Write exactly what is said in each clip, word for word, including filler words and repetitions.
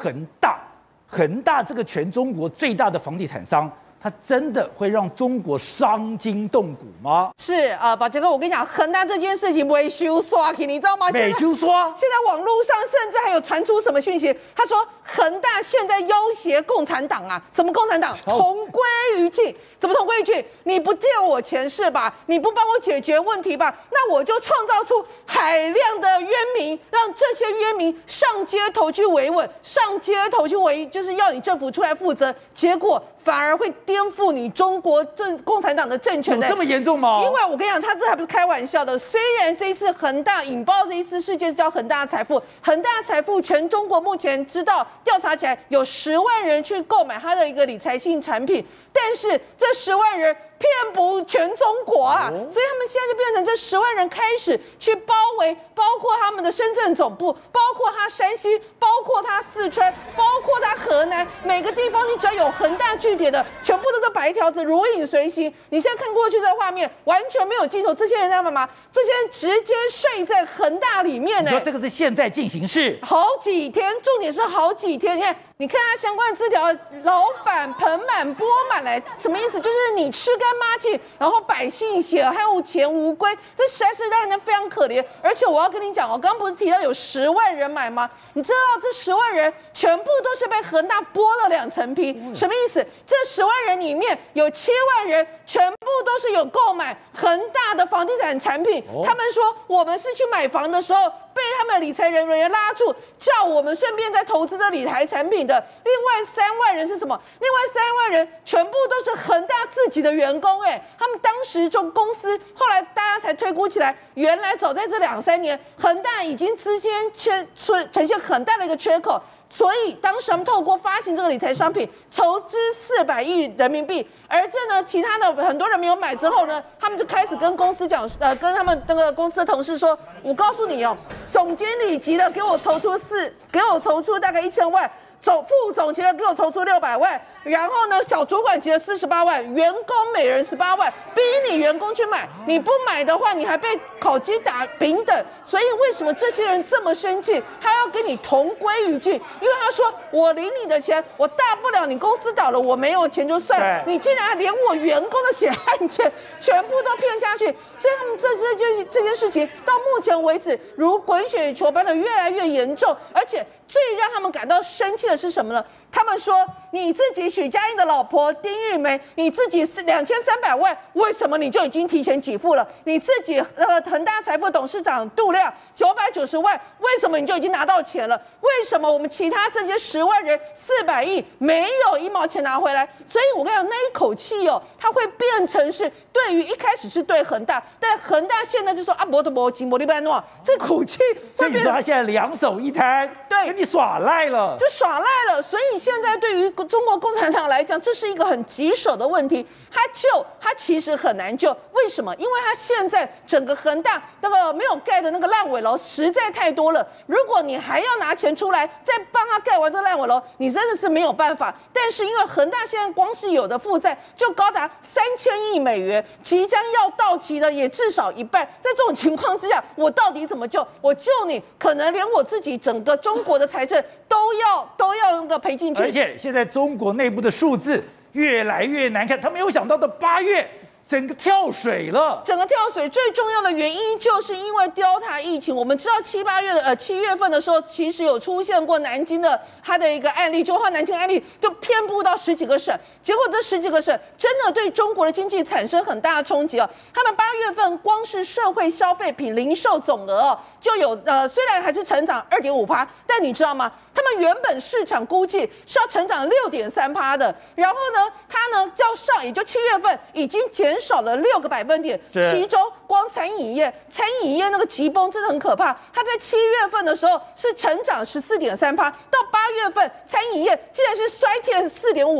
恒大，恒大这个全中国最大的房地产商。 它真的会让中国伤筋动骨吗？ 是啊，宝杰哥，我跟你讲，恒大这件事情维修刷起，你知道吗？ 维修刷。 现在网络上甚至还有传出什么讯息？他说恒大现在要挟共产党啊，什么共产党？同归于尽。怎么同归于尽？你不借我钱是吧？你不帮我解决问题吧？那我就创造出海量的冤民，让这些冤民上街头去维稳，上街头去维，就是要你政府出来负责。结果。 反而会颠覆你中国政共产党的政权的， 有这么严重吗？ 因为我跟你讲，他这还不是开玩笑的。虽然这一次恒大引爆这一次事件叫恒大财富，恒大财富全中国目前知道调查起来有十万人去购买他的一个理财性产品，但是这十万人遍布全中国啊，哦、所以他们现在就变成这十万人开始去包围，包括他们的深圳总部，包括他山西，包括他四川，包括他河南，每个地方你只要有恒大据点的，全部都是白条子，如影随形。你现在看过去这画面，完全没有镜头，这些人在干嘛？这些人直接睡在恒大里面呢、欸。 你说这个是现在进行式， 好几天，重点是好几天。你看，你看他相关的字条，老板盆满钵满来，什么意思？就是你吃干抹净，然后百姓血汗无钱无归，这实在是让人家非常可怜。而且我要跟你讲，我刚刚不是提到有十万人买吗？你知道这十万人全部都是被恒大剥了两层皮，什么意思？这十万人里面有七万人全部都是有购买恒大的房地产产品。哦、他们说我们是去买房的时候被他们的理财人员拉住，叫我们顺便再投资这理财产品的。另外三万人是什么？另外三万人全部都是恒大自己的员工。哎，他们当时就公司后来大家才推估起来，原来早在这两三年，恒大已经资金缺出呈现很大的一个缺口。所以当时他们透过发行这个理财商品，筹资四百亿人民币，而这呢，其他的很多人没有买之后呢，他们就开始跟公司讲，呃，跟他们那个公司的同事说，我告诉你哦，总经理级的给我筹出四，给我筹出大概一千万。总副总级的给我筹出六百万，然后呢，小主管级的四十八万，员工每人十八万，逼你员工去买，你不买的话，你还被考绩打丙等。所以为什么这些人这么生气？他要跟你同归于尽，因为他说我领你的钱，我大不了你公司倒了，我没有钱就算了，你竟然连我员工的血汗钱全部都骗下去，所以他们这这件这件事情到目前为止如滚雪球般的越来越严重，而且最让他们感到生气的是什么呢？他们说你自己许家印的老婆丁玉梅，你自己是两千三百万，为什么你就已经提前给付了？你自己呃恒大财富董事长杜亮九百九十万，为什么你就已经拿到钱了？为什么我们其他这些十万人四百亿没有一毛钱拿回来？所以我跟你讲，那一口气哦，它会变成是对于一开始是对恒大，但恒大现在就说啊，摩托摩金摩利班诺，这口气会变成。所以你说他现在两手一摊， 对， 跟你耍赖了， 就耍赖了。所以现在对于中国共产党来讲，这是一个很棘手的问题。他救他其实很难救，为什么？因为他现在整个恒大那个没有盖的那个烂尾楼实在太多了。如果你还要拿钱出来再帮他盖完这个烂尾楼，你真的是没有办法。但是因为恒大现在光是有的负债就高达三千亿美元，即将要到期的也至少一半。在这种情况之下，我到底怎么救？我救你，可能连我自己整个中国的财政都要都要那个赔进去。 而且现在中国内部的数字越来越难看，他没有想到的八月整个跳水了。 整个跳水最重要的原因就是因为 Delta 疫情。我们知道七八月的呃七月份的时候，其实有出现过南京的它的一个案例，就话南京案例就遍布到十几个省，结果这十几个省真的对中国的经济产生很大的冲击哦。他们八月份光是社会消费品零售总额哦，就有呃虽然还是成长二点五趴，但你知道吗？他们原本市场估计是要成长六点三趴的，然后呢，它呢要上，也就七月份已经减少了六个百分点，其中光餐饮业，餐饮业那个急崩真的很可怕。它在七月份的时候是成长十四点三趴，到八月份餐饮业竟然是衰退四点五趴，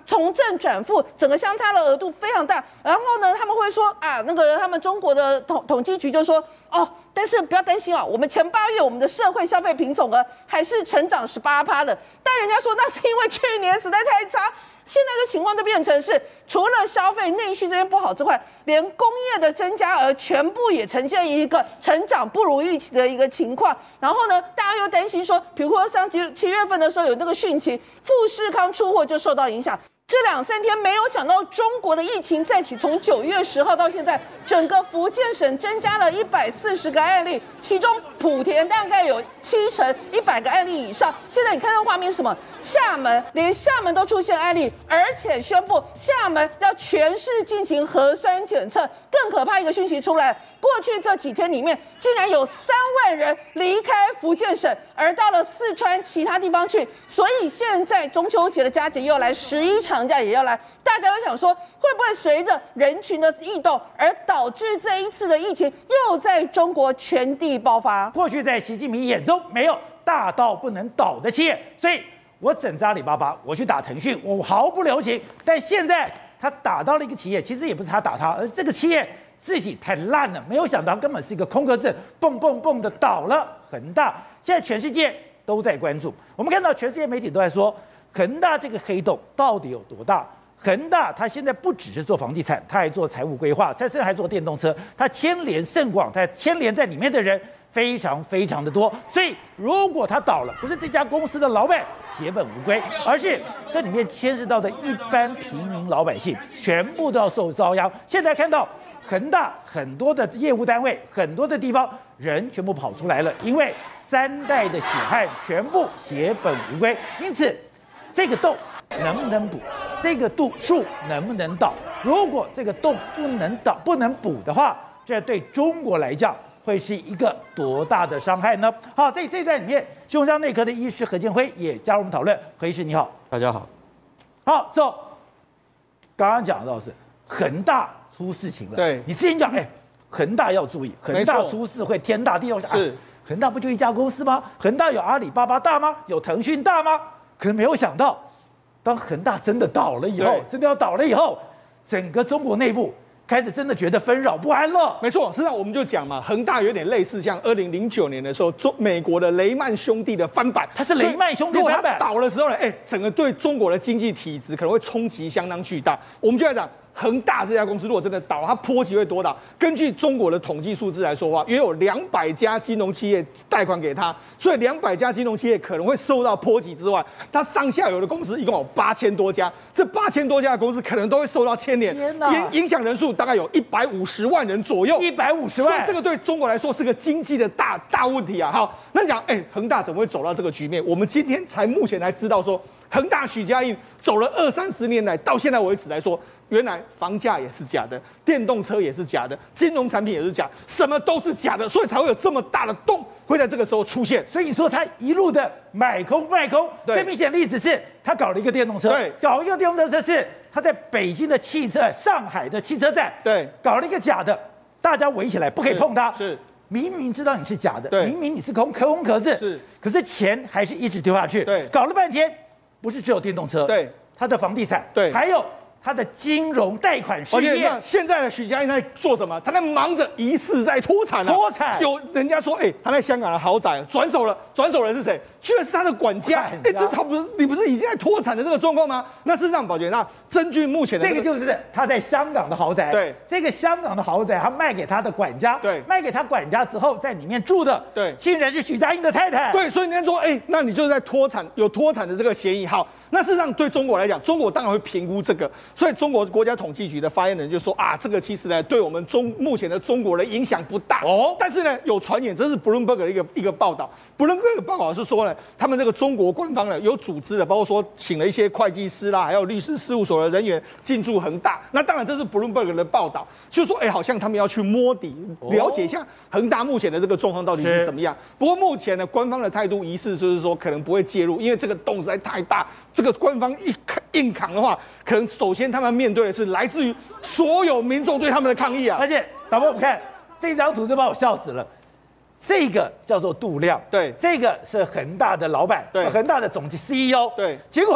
从正转负，整个相差的额度非常大。然后呢，他们会说啊，那个他们中国的统统计局就说哦，但是不要担心啊，我们前八月我们的社会消费品总额还是成长十八趴的。但人家说那是因为去年实在太差。现在的情况就变成是，除了消费内需这边不好之外，连工业的增加额全部也呈现一个成长不如预期的一个情况。然后呢，大家又担心说，比如说像七七月份的时候有那个汛期，富士康出货就受到影响。这两三天没有想到中国的疫情再起，从九月十号到现在，整个福建省增加了一百四十个案例，其中莆田大概有七成一百个案例以上。现在你看到画面是什么？厦门连厦门都出现案例，而且宣布厦门要全市进行核酸检测。更可怕一个讯息出来，过去这几天里面，竟然有三万人离开福建省，而到了四川其他地方去。所以现在中秋节的佳节又来，十一长假也要来，大家都想说，会不会随着人群的异动，而导致这一次的疫情又在中国全地爆发？ 过去在习近平眼中没有大到不能倒的企业，所以我整扎阿里巴巴，我去打腾讯，我毫不留情。但现在他打到了一个企业，其实也不是他打他，而这个企业自己太烂了，没有想到根本是一个空壳子，蹦蹦蹦的倒了。恒大现在全世界都在关注，我们看到全世界媒体都在说，恒大这个黑洞到底有多大？恒大它现在不只是做房地产，它还做财务规划，它甚至还做电动车，它牵连甚广，它牵连在里面的人非常非常的多。所以如果它倒了，不是这家公司的老板血本无归，而是这里面牵涉到的一般平民老百姓全部都要受遭殃。现在看到恒大很多的业务单位，很多的地方人全部跑出来了，因为三代的血汗全部血本无归。因此这个洞能不能补，这个度数能不能倒？如果这个洞不能倒、不能补的话，这对中国来讲会是一个多大的伤害呢？好，在这一段里面，胸腔内科的医师何建辉也加入我们讨论。何医师你好。 大家好。 好 ，so 刚刚讲到的是恒大出事情了。 对， 你之前讲，哎，恒大要注意，恒大出事会天大地动。 是， 恒大不就一家公司吗？恒大有阿里巴巴大吗？有腾讯大吗？可是没有想到，当恒大真的倒了以后，真的要倒了以后，整个中国内部开始真的觉得纷扰不安了。 没错，实际上我们就讲嘛，恒大有点类似像二零零九年的时候，中美国的雷曼兄弟的翻版。 它是雷曼兄弟翻版。 倒的时候呢，哎，整个对中国的经济体质可能会冲击相当巨大。我们就来讲。恒大这家公司如果真的倒，它波及会多大？根据中国的统计数字来说的话，约有两百家金融企业贷款给他，所以两百家金融企业可能会受到波及之外，它上下游的公司一共有八千多家，这八千多家的公司可能都会受到牵连，影影响人数大概有一百五十万人左右。 一百五十万， 所以这个对中国来说是个经济的大大问题啊！好，那你讲，哎，恒大怎么会走到这个局面？我们今天才目前才知道说，恒大许家印走了二三十年来，到现在为止来说。原来房价也是假的，电动车也是假的，金融产品也是假，什么都是假的，所以才会有这么大的洞会在这个时候出现。 所以你说他一路的买空卖空，最明显的例子是他搞了一个电动车， 对， 搞一个电动车是他在北京的汽车、上海的汽车站， 对， 搞了一个假的，大家围起来不可以碰它， 是， 明明知道你是假的， 对， 明明你是空壳空壳子， 是， 可是钱还是一直丢下去， 对， 搞了半天，不是只有电动车， 对， 他的房地产， 对， 还有。他的金融贷款事业， 而且现在的许家印在做什么？他在忙着疑似在脱产啊！ 脱产， 有人家说，哎、欸，他在香港的豪宅转手了，转手人是谁？居然是他的管家！哎、欸，这他不是你不是已经在脱产的这个状况吗？那事实上，宝杰，那根据目前的、 这个、这个就是他在香港的豪宅， 对， 这个香港的豪宅他卖给他的管家， 对， 卖给他管家之后，在里面住的， 对， 竟然是许家印的太太， 对，所以人家说，哎、欸，那你就是在脱产，有脱产的这个嫌疑。好。那事实上，对中国来讲，中国当然会评估这个，所以中国国家统计局的发言人就说啊，这个其实呢，对我们中目前的中国的影响不大哦。但是呢，有传言，这是 Bloomberg 的一个一个报道 ，Bloomberg 的报道是说呢，他们这个中国官方呢有组织的，包括说请了一些会计师啦，还有律师事务所的人员进驻恒大。那当然这是 Bloomberg 的报道，就是说，哎、欸，好像他们要去摸底，了解一下恒大目前的这个状况到底是怎么样。不过目前呢，官方的态度疑似就是说，可能不会介入，因为这个洞实在太大。这个官方一硬扛的话，可能首先他们面对的是来自于所有民众对他们的抗议啊！ 而且，导播，我们看这张图，就把我笑死了。这个叫做杜亮， 对， 这个是恒大的老板， 对， 恒大的总 C E O， 对。 结果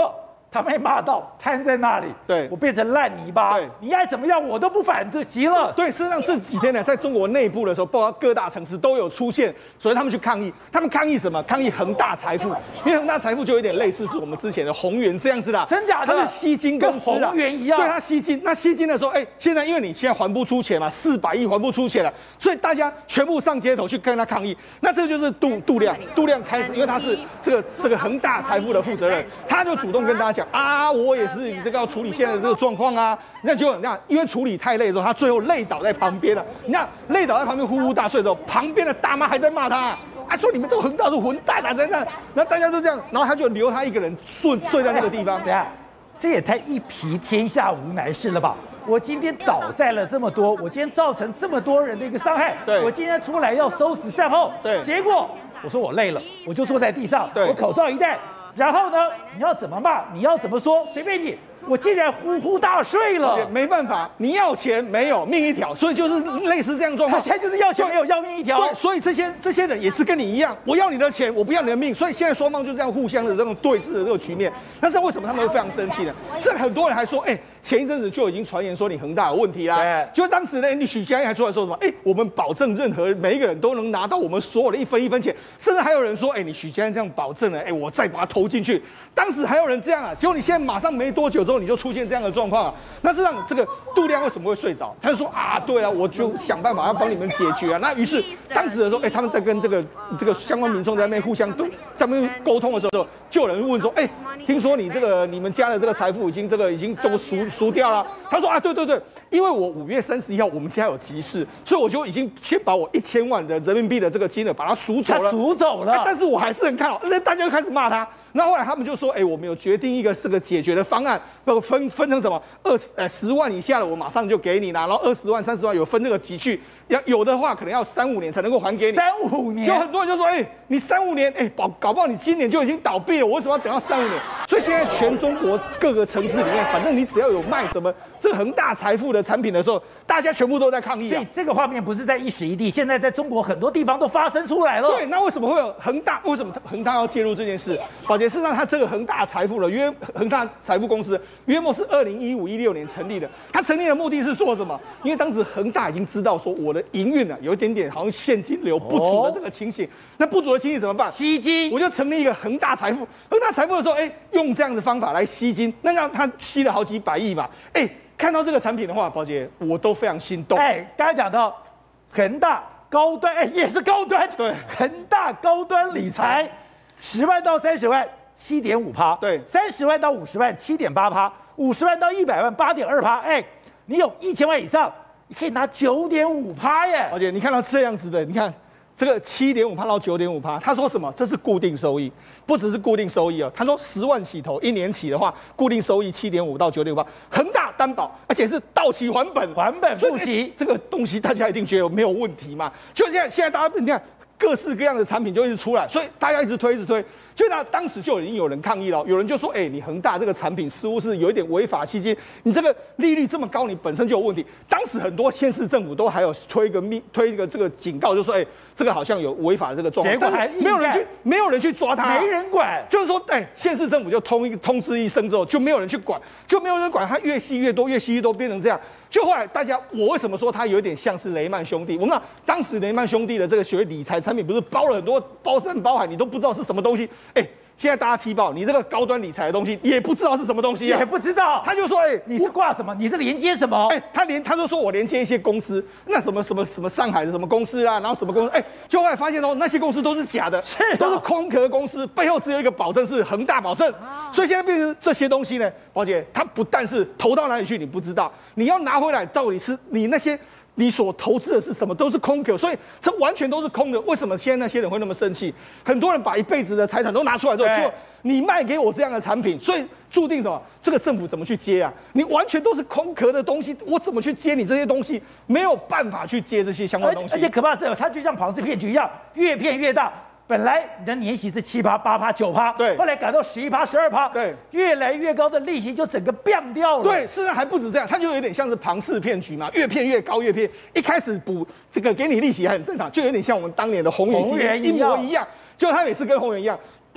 他被骂到瘫在那里， 对我变成烂泥巴， 对你爱怎么样我都不反对，急了。 对，事实上这几天呢，在中国内部的时候，包括各大城市都有出现，所以他们去抗议。他们抗议什么？抗议恒大财富，因为恒大财富就有点类似是我们之前的宏源这样子的， 真假的？ 它是吸金公司跟宏源一样。 对，它吸金。那吸金的时候，哎，现在因为你现在还不出钱嘛，四百亿还不出钱了，所以大家全部上街头去跟他抗议。那这就是杜杜亮，杜亮开始，因为他是这个这个恒大财富的负责人，他就主动跟大家讲啊，我也是这个要处理现在的这个状况啊。那就那因为处理太累之后，他最后累倒在旁边了。你看累倒在旁边呼呼大睡的时候，旁边的大妈还在骂他。啊，说你们这个恒大是混蛋啊，真的。然后大家都这样，然后他就留他一个人睡睡在那个地方。 等下，这也太一匹天下无难事了吧？我今天倒在了这么多，我今天造成这么多人的一个伤害， 对， 我今天出来要收拾善后， 对， 结果我说我累了，我就坐在地上， 对， 我口罩一戴，然后呢，你要怎么骂，你要怎么说，随便你。我竟然呼呼大睡了， 没办法，你要钱没有，命一条，所以就是类似这样状况。 他现在就是要钱没有，要命一条。 对，所以这些这些人也是跟你一样，我要你的钱，我不要你的命，所以现在双方就这样互相的这种对峙的这个局面。但是为什么他们会非常生气呢？这很多人还说，哎、欸，前一阵子就已经传言说你恒大有问题啦，对，就当时呢，你许家印还出来说什么？哎、欸，我们保证任何每一个人都能拿到我们所有的一分一分钱，甚至还有人说，哎、欸，你许家印这样保证了，哎、欸，我再把它投进去。当时还有人这样啊，结果你现在马上没多久之后，你就出现这样的状况啊。那是让这个杜亮为什么会睡着？他就说啊，对啊，我就想办法要帮你们解决啊。那于是当时的时候，哎、欸，他们在跟这个这个相关民众在那边互相对在那边沟通的时候，就有人问说，哎、欸，听说你这个你们家的这个财富已经这个已经都赎赎掉了。他说啊，对对对，因为我五月三十一号我们家有急事，所以我就已经先把我一千万的人民币的这个金额把它赎走了。 他赎走了、 啊，但是我还是很看好，那大家就开始骂他。那后来他们就说，哎、欸，我们有决定一个这个解决的方案，那个分分成什么二十呃十万以下的，我马上就给你啦，然后二十万、三十万有分这个级序，要有的话可能要三五年才能够还给你。 三五年， 就很多人就说，哎、欸，你三五年，哎、欸，搞搞不好你今年就已经倒闭了，我为什么要等到三五年？所以现在全中国各个城市里面，反正你只要有卖什么这个恒大财富的产品的时候，大家全部都在抗议啊。 所以这个画面不是在一时一地，现在在中国很多地方都发生出来了。 对，那为什么会有恒大？为什么恒大要介入这件事？宝洁，事实上他这个恒大财富的约恒大财富公司约莫是二零一五一六年成立的。他成立的目的是说什么？因为当时恒大已经知道说我的营运啊有一点点好像现金流不足的这个情形，哦、那不足的情形怎么办？ 吸金， 我就成立一个恒大财富。恒大财富的时候，哎、欸，用这样的方法来吸金，那让他吸了好几百亿嘛，哎、欸。看到这个产品的话，宝洁我都非常心动。 哎、欸，刚才讲到恒大高端，哎、欸，也是高端。 对， 恒大高端理财，十万到三十万，七点五趴。 对， 三十万到五十万，七点八趴。五十万到一百万，八点二趴。哎，你有一千万以上，你可以拿九点五趴耶。 宝洁，你看到这样子的，你看。这个七点五趴到九点五趴，他说什么？这是固定收益，不只是固定收益哦。他说十万起投，一年起的话，固定收益七点五到九点五趴，恒大担保，而且是到期还本， 还本付息。 这个东西大家一定觉得没有问题嘛？就现在，现在大家你看各式各样的产品就一直出来，所以大家一直推，一直推。就那当时就已经有人抗议了，有人就说：“哎、欸，你恒大这个产品似乎是有一点违法吸金，你这个利率这么高，你本身就有问题。”当时很多县市政府都还有推一个密推一个这个警告，就说：“哎、欸，这个好像有违法的这个状况。”但是没有人去，没有人去抓他、啊， 没人管。 就是说，哎、欸，县市政府就通一个通知一声之后，就没有人去管，就没有人管，它越吸越多，越吸越多，变成这样。就后来大家，我为什么说它有点像是雷曼兄弟？我们知道当时雷曼兄弟的这个学理财产品，不是包了很多包山包海，你都不知道是什么东西，哎、欸。现在大家踢爆，你这个高端理财的东西也不知道是什么东西啊， 也不知道。 他就说，哎、欸， 你是挂什么？你是连接什么？ 哎、欸，他连他就说我连接一些公司，那什么什么什么上海的什么公司啊，然后什么公司，哎、欸，就后来发现哦，那些公司都是假的， 是都是空壳公司，背后只有一个保证是恒大保证。所以现在变成这些东西呢，宝姐，它不但是投到哪里去你不知道，你要拿回来到底是你那些。你所投资的是什么？都是空壳，所以这完全都是空的。为什么现在那些人会那么生气？很多人把一辈子的财产都拿出来之后，结果你卖给我这样的产品，所以注定什么？这个政府怎么去接啊？你完全都是空壳的东西，我怎么去接你这些东西？没有办法去接这些相关的东西。 而且可怕的是，它就像庞氏骗局一样，越骗越大。本来你的年息是七趴、八趴、九趴， 对， 后来改到十一趴、十二趴， 对， 越来越高的利息就整个变掉了。 对，事实上还不止这样，它就有点像是庞氏骗局嘛，越骗越高，越骗。一开始补这个给你利息还很正常，就有点像我们当年的宏源系列一模一样，就它也是跟宏源一样。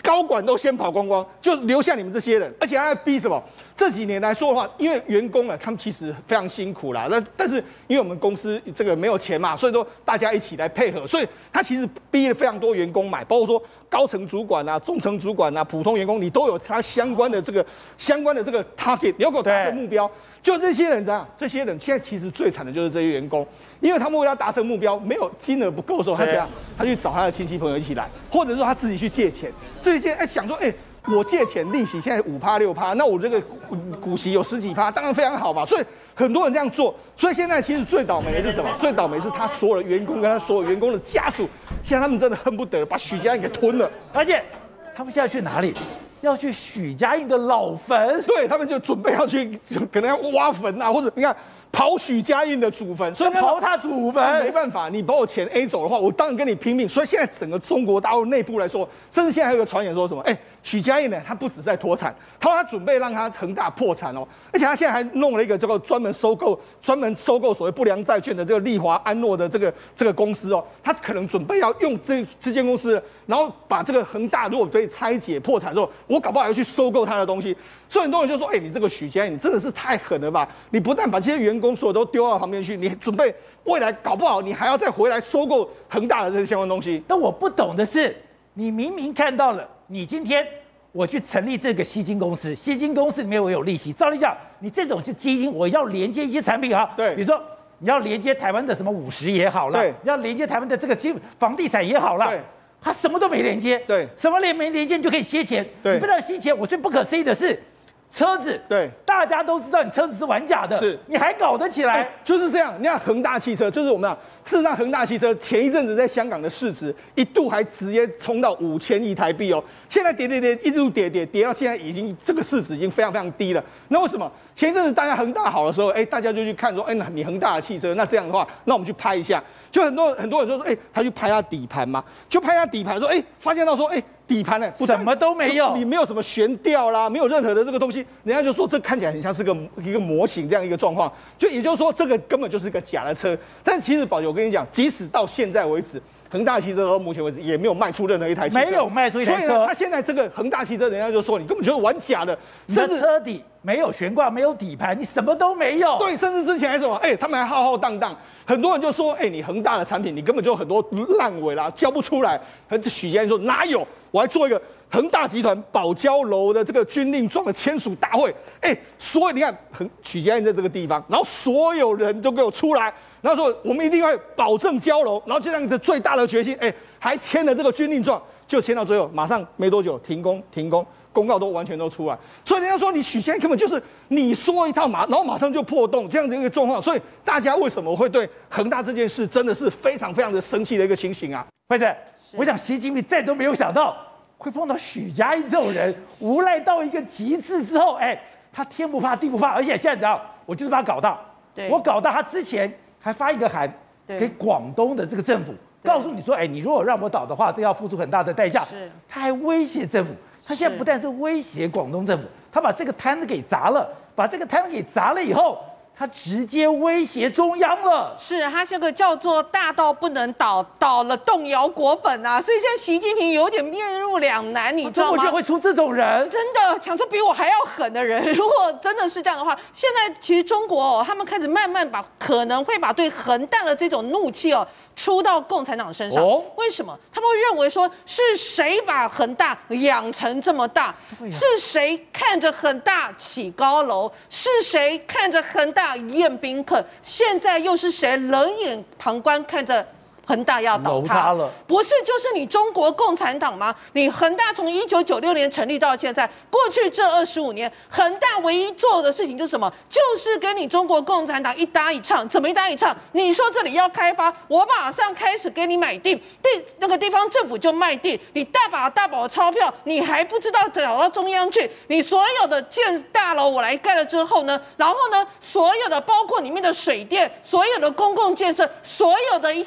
高管都先跑光光，就留下你们这些人，而且还在逼什么？这几年来说的话，因为员工啊，他们其实非常辛苦啦。那但是因为我们公司这个没有钱嘛，所以说大家一起来配合，所以他其实逼了非常多员工买，包括说高层主管啊、中层主管啊、普通员工，你都有他相关的这个相关的这个 target， 你要给我达成目标。就这些人这样，这些人现在其实最惨的就是这些员工，因为他们为了达成目标，没有金额不够的时候，他怎样？他去找他的亲戚朋友一起来，或者说他自己去借钱，自己借哎想说哎。我借钱利息现在五趴六趴，那我这个股息有十几趴，当然非常好嘛。所以很多人这样做，所以现在其实最倒霉的是什么？最倒霉是他所有的员工跟他所有员工的家属，现在他们真的恨不得把许家印给吞了。 而且他们现在去哪里？要去许家印的老坟， 对他们就准备要去，可能要挖坟啊，或者你看。刨许家印的祖坟， 所以刨他祖坟， 没办法，你把我钱 A 走的话，我当然跟你拼命。所以现在整个中国大陆内部来说，甚至现在还有个传言说什么？哎，许家印呢，他不止在脱产，他说他准备让他恒大破产哦，而且他现在还弄了一个这个专门收购、专门收购所谓不良债券的这个利华安诺的这个这个公司哦，他可能准备要用这这间公司，然后把这个恒大如果被拆解破产之后，我搞不好要去收购他的东西。所以很多人就说：“哎，你这个许家印，你真的是太狠了吧！你不但把这些员工所有都丢到旁边去，你准备未来搞不好你还要再回来收购恒大的这些相关东西。” 但我不懂的是，你明明看到了，你今天我去成立这个基金公司，基金公司里面我有利息，照理讲，你这种是基金，我要连接一些产品啊， 对， 比如说你要连接台湾的什么五十也好了， 对， 你要连接台湾的这个基房地产也好了， 对。 他什么都没连接， 对， 什么连没连接你就可以吸钱， 对， 你不但吸钱，我最不可思议的是。车子， 对， 大家都知道你车子是玩假的， 是， 你还搞得起来？ 欸、就是这样。你看恒大汽车，就是我们啊，事实上恒大汽车前一阵子在香港的市值一度还直接冲到五千亿台币哦，现在跌跌跌，一路跌跌跌到现在已经这个市值已经非常非常低了。那为什么？前一阵子大家恒大好的时候，哎、欸，大家就去看说，哎、欸，你恒大的汽车，那这样的话，那我们去拍一下。就很多很多人就说，哎、欸，他去拍他底盘嘛，就拍他底盘，说，哎、欸，发现到说，哎、欸。底盘呢， 什么都没有， 你没有什么悬吊啦，没有任何的这个东西，人家就说这看起来很像是个一个模型这样一个状况，就也就是说这个根本就是个假的车。但其实宝姐，我跟你讲，即使到现在为止，恒大汽车到目前为止也没有卖出任何一台汽车， 没有卖出一台车。 所以呢，他现在这个恒大汽车，人家就说你根本就是玩假的， 甚至车底没有悬挂，没有底盘，你什么都没有。 对，甚至之前还什么，哎、欸，他们还浩浩荡荡。很多人就说，哎、欸，你恒大的产品，你根本就有很多烂尾啦，交不出来。这许家印说哪有？我还做一个恒大集团保交楼的这个军令状的签署大会，哎、欸，所以你看，恒许家印在这个地方，然后所有人都给我出来，然后说我们一定会保证交楼，然后就这样子最大的决心，哎、欸，还签了这个军令状，就签到最后，马上没多久停工，停工。公告都完全都出来，所以人家说你许家印根本就是你说一套马，然后马上就破洞这样的一个状况，所以大家为什么会对恒大这件事真的是非常非常的生气的一个情形啊？ 辉子，我想习近平再都没有想到会碰到许家印这种人，无赖到一个极致之后，哎，他天不怕地不怕，而且现在怎样？我就是把他搞大，我搞大他之前还发一个函给广东的这个政府，告诉你说，哎，你如果让我倒的话，这要付出很大的代价。他还威胁政府。他现在不但是威胁广东政府，他把这个摊子给砸了，把这个摊子给砸了以后，他直接威胁中央了。 是他这个叫做大到不能倒，倒了动摇国本啊！所以现在习近平有点面入两难，你知道吗？ 中国居然会出这种人， 真的想出比我还要狠的人。如果真的是这样的话，现在其实中国哦，他们开始慢慢把可能会把对恒大的这种怒气哦。出到共产党身上，哦、为什么？他们会认为说是谁把恒大养成这么大？是谁看着恒大起高楼？是谁看着恒大宴宾客？现在又是谁冷眼旁观看着？恒大要倒塌了，不是就是你中国共产党吗？你恒大从一九九六年成立到现在，过去这二十五年，恒大唯一做的事情就是什么？就是跟你中国共产党一搭一唱。怎么一搭一唱？你说这里要开发，我马上开始给你买地，地那个地方政府就卖地，你大把大把的钞票，你还不知道找到中央去。你所有的建大楼我来盖了之后呢，然后呢，所有的包括里面的水电，所有的公共建设，所有的一些工程。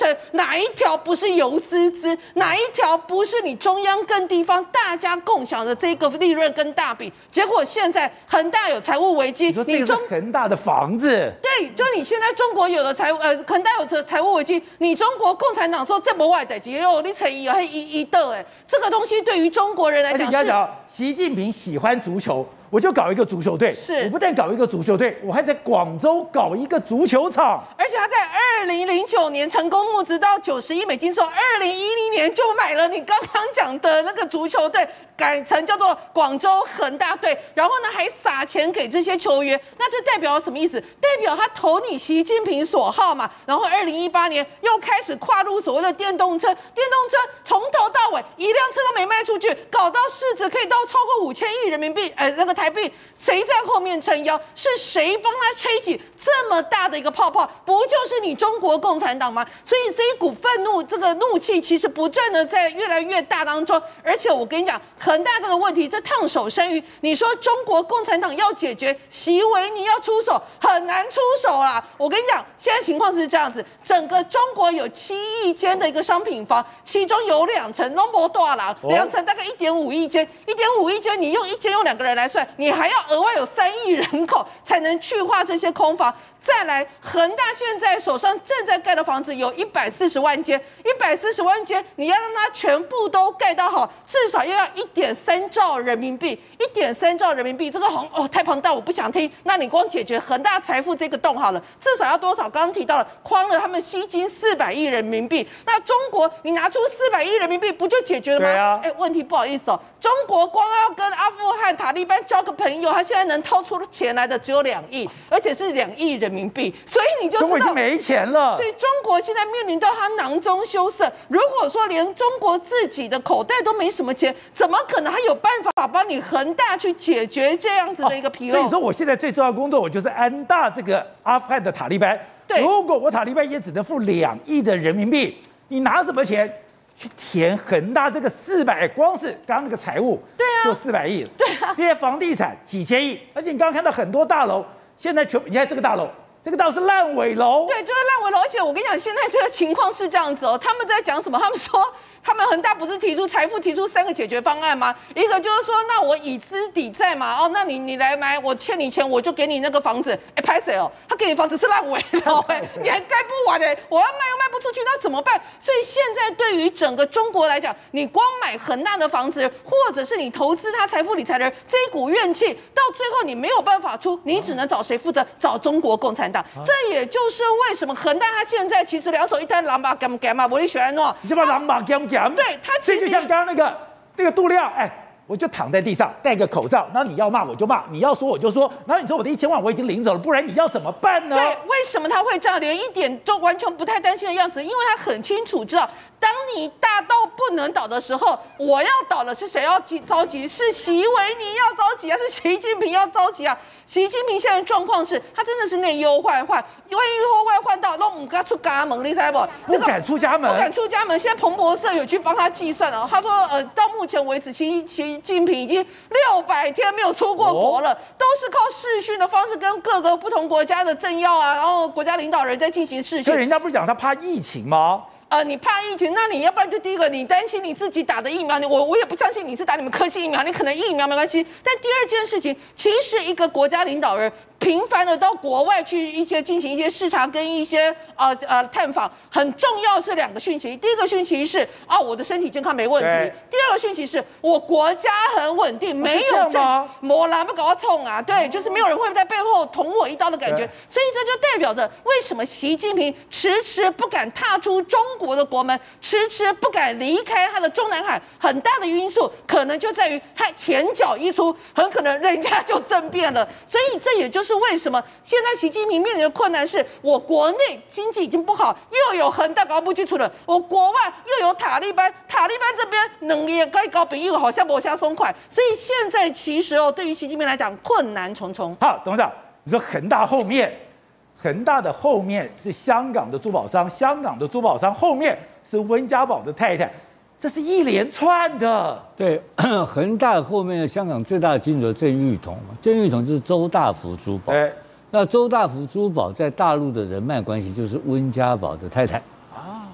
程，哪一条不是油滋滋？哪一条不是你中央跟地方大家共享的这个利润跟大饼？结果现在恒大有财务危机， 你说这个是恒大的房子， 对，就你现在中国有的财呃恒大有财财务危机，你中国共产党说这不外的，只有你乘以还一一的哎，这个东西对于中国人来讲是。 习近平喜欢足球，我就搞一个足球队。 是， 我不但搞一个足球队，我还在广州搞一个足球场。 而且他在二零零九年成功募资到九十亿美金之后，二零一零年就买了你刚刚讲的那个足球队，改成叫做广州恒大队。然后呢，还撒钱给这些球员。那这代表什么意思？代表他投你习近平所好嘛。然后二零一八年又开始跨入所谓的电动车，电动车从头到尾一辆车都没卖出去，搞到市值可以到超过五千亿人民币，呃，那个台币，谁在后面撑腰？是谁帮他吹起这么大的一个泡泡？不就是你中国共产党吗？所以这一股愤怒，这个怒气其实不断的在越来越大当中。而且我跟你讲，恒大这个问题，这烫手山芋，你说中国共产党要解决，习维尼要出手，很难出手啦。我跟你讲，现在情况是这样子，整个中国有七亿间的一个商品房，其中有两层都没大郎，两层大概一点五亿间，一点五亿间，你用一间用两个人来算，你还要额外有三亿人口才能去化这些空房。再来，恒大现在手上正在盖的房子有一百四十万间，一百四十万间，你要让它全部都盖到好，至少又要一点三兆人民币，一点三兆人民币，这个好哦太庞大，我不想听。那你光解决恒大财富这个洞好了，至少要多少？刚刚提到了，诓了他们吸金四百亿人民币，那中国你拿出四百亿人民币不就解决了吗？ 对啊。 哎，问题不好意思哦，中国光要跟阿富汗塔利班交个朋友，他现在能掏出钱来的只有两亿，而且是两亿人民币。民币，所以你就知道中国已经没钱了。 所以中国现在面临到它囊中羞涩。如果说连中国自己的口袋都没什么钱，怎么可能还有办法帮你恒大去解决这样子的一个纰漏？ 哦、所以说，我现在最重要的工作，我就是安大这个阿富汗的塔利班。 对， 如果我塔利班也只能付两亿的人民币，你拿什么钱去填恒大这个四百？光是刚刚那个财务， 对啊， 就四百亿了。 对啊， 这些房地产几千亿，而且你刚刚看到很多大楼，现在全你看这个大楼。这个倒是烂尾楼， 对，就是烂尾楼。而且我跟你讲，现在这个情况是这样子哦，他们在讲什么？他们说，他们恒大不是提出财富提出三个解决方案吗？一个就是说，那我以资抵债嘛，哦，那你你来买，我欠你钱，我就给你那个房子。哎，拍谁哦？他给你房子是烂尾楼，哎，你还盖不完哎，我要卖又卖不出去，那怎么办？所以现在对于整个中国来讲，你光买恒大的房子，或者是你投资他财富理财的人，这一股怨气，到最后你没有办法出，你只能找谁负责？找中国共产党。这也就是为什么恒大他现在其实两手一摊，狼把干干嘛，我你喜欢喏， 你是把狼把干干， 对他其实就像刚刚那个那个杜亮，哎，我就躺在地上戴个口罩，然后你要骂我就骂，你要说我就说，然后你说我的一千万我已经领走了，不然你要怎么办呢？ 对，为什么他会这样，连一点都完全不太担心的样子？因为他很清楚知道，当你大到不能倒的时候，我要倒了是谁要着急？是习维尼要着急啊，是习近平要着急啊？习近平现在的状况是，他真的是内忧外患，内忧外患到都不敢出家门，你知道不？ 不敢出家门， 不敢出家门。现在彭博社有去帮他计算哦，他说，呃，到目前为止，习习近平已经六百天没有出过国了，哦、都是靠视讯的方式跟各个不同国家的政要啊，然后国家领导人在进行视讯。 所以人家不是讲他怕疫情吗？ 呃，你怕疫情，那你要不然就第一个，你担心你自己打的疫苗，你我我也不相信你是打你们科兴疫苗，你可能疫苗没关系。但第二件事情，其实一个国家领导人频繁的到国外去一些进行一些视察跟一些呃呃探访，很重要是两个讯息。第一个讯息是啊，我的身体健康没问题；第二个讯息是我国家很稳定，没有症， 没啦不搞痛啊，对，就是没有人会在背后捅我一刀的感觉。所以这就代表着为什么习近平迟迟不敢踏出中国的国门，迟迟不敢离开他的中南海，很大的因素可能就在于他前脚一出，很可能人家就政变了。所以这也就是为什么现在习近平面临的困难是，我国内经济已经不好，又有恒大搞不清楚了，我国外又有塔利班，塔利班这边能力该搞比例好像没下松快，所以现在其实哦，对于习近平来讲困难重重。 好，董事长，你说恒大后面。恒大的后面是香港的珠宝商，香港的珠宝商后面是温家宝的太太，这是一连串的。 对，恒大后面的香港最大的金主郑裕彤嘛，郑裕彤就是周大福珠宝。 哎， 那周大福珠宝在大陆的人脉关系就是温家宝的太太啊。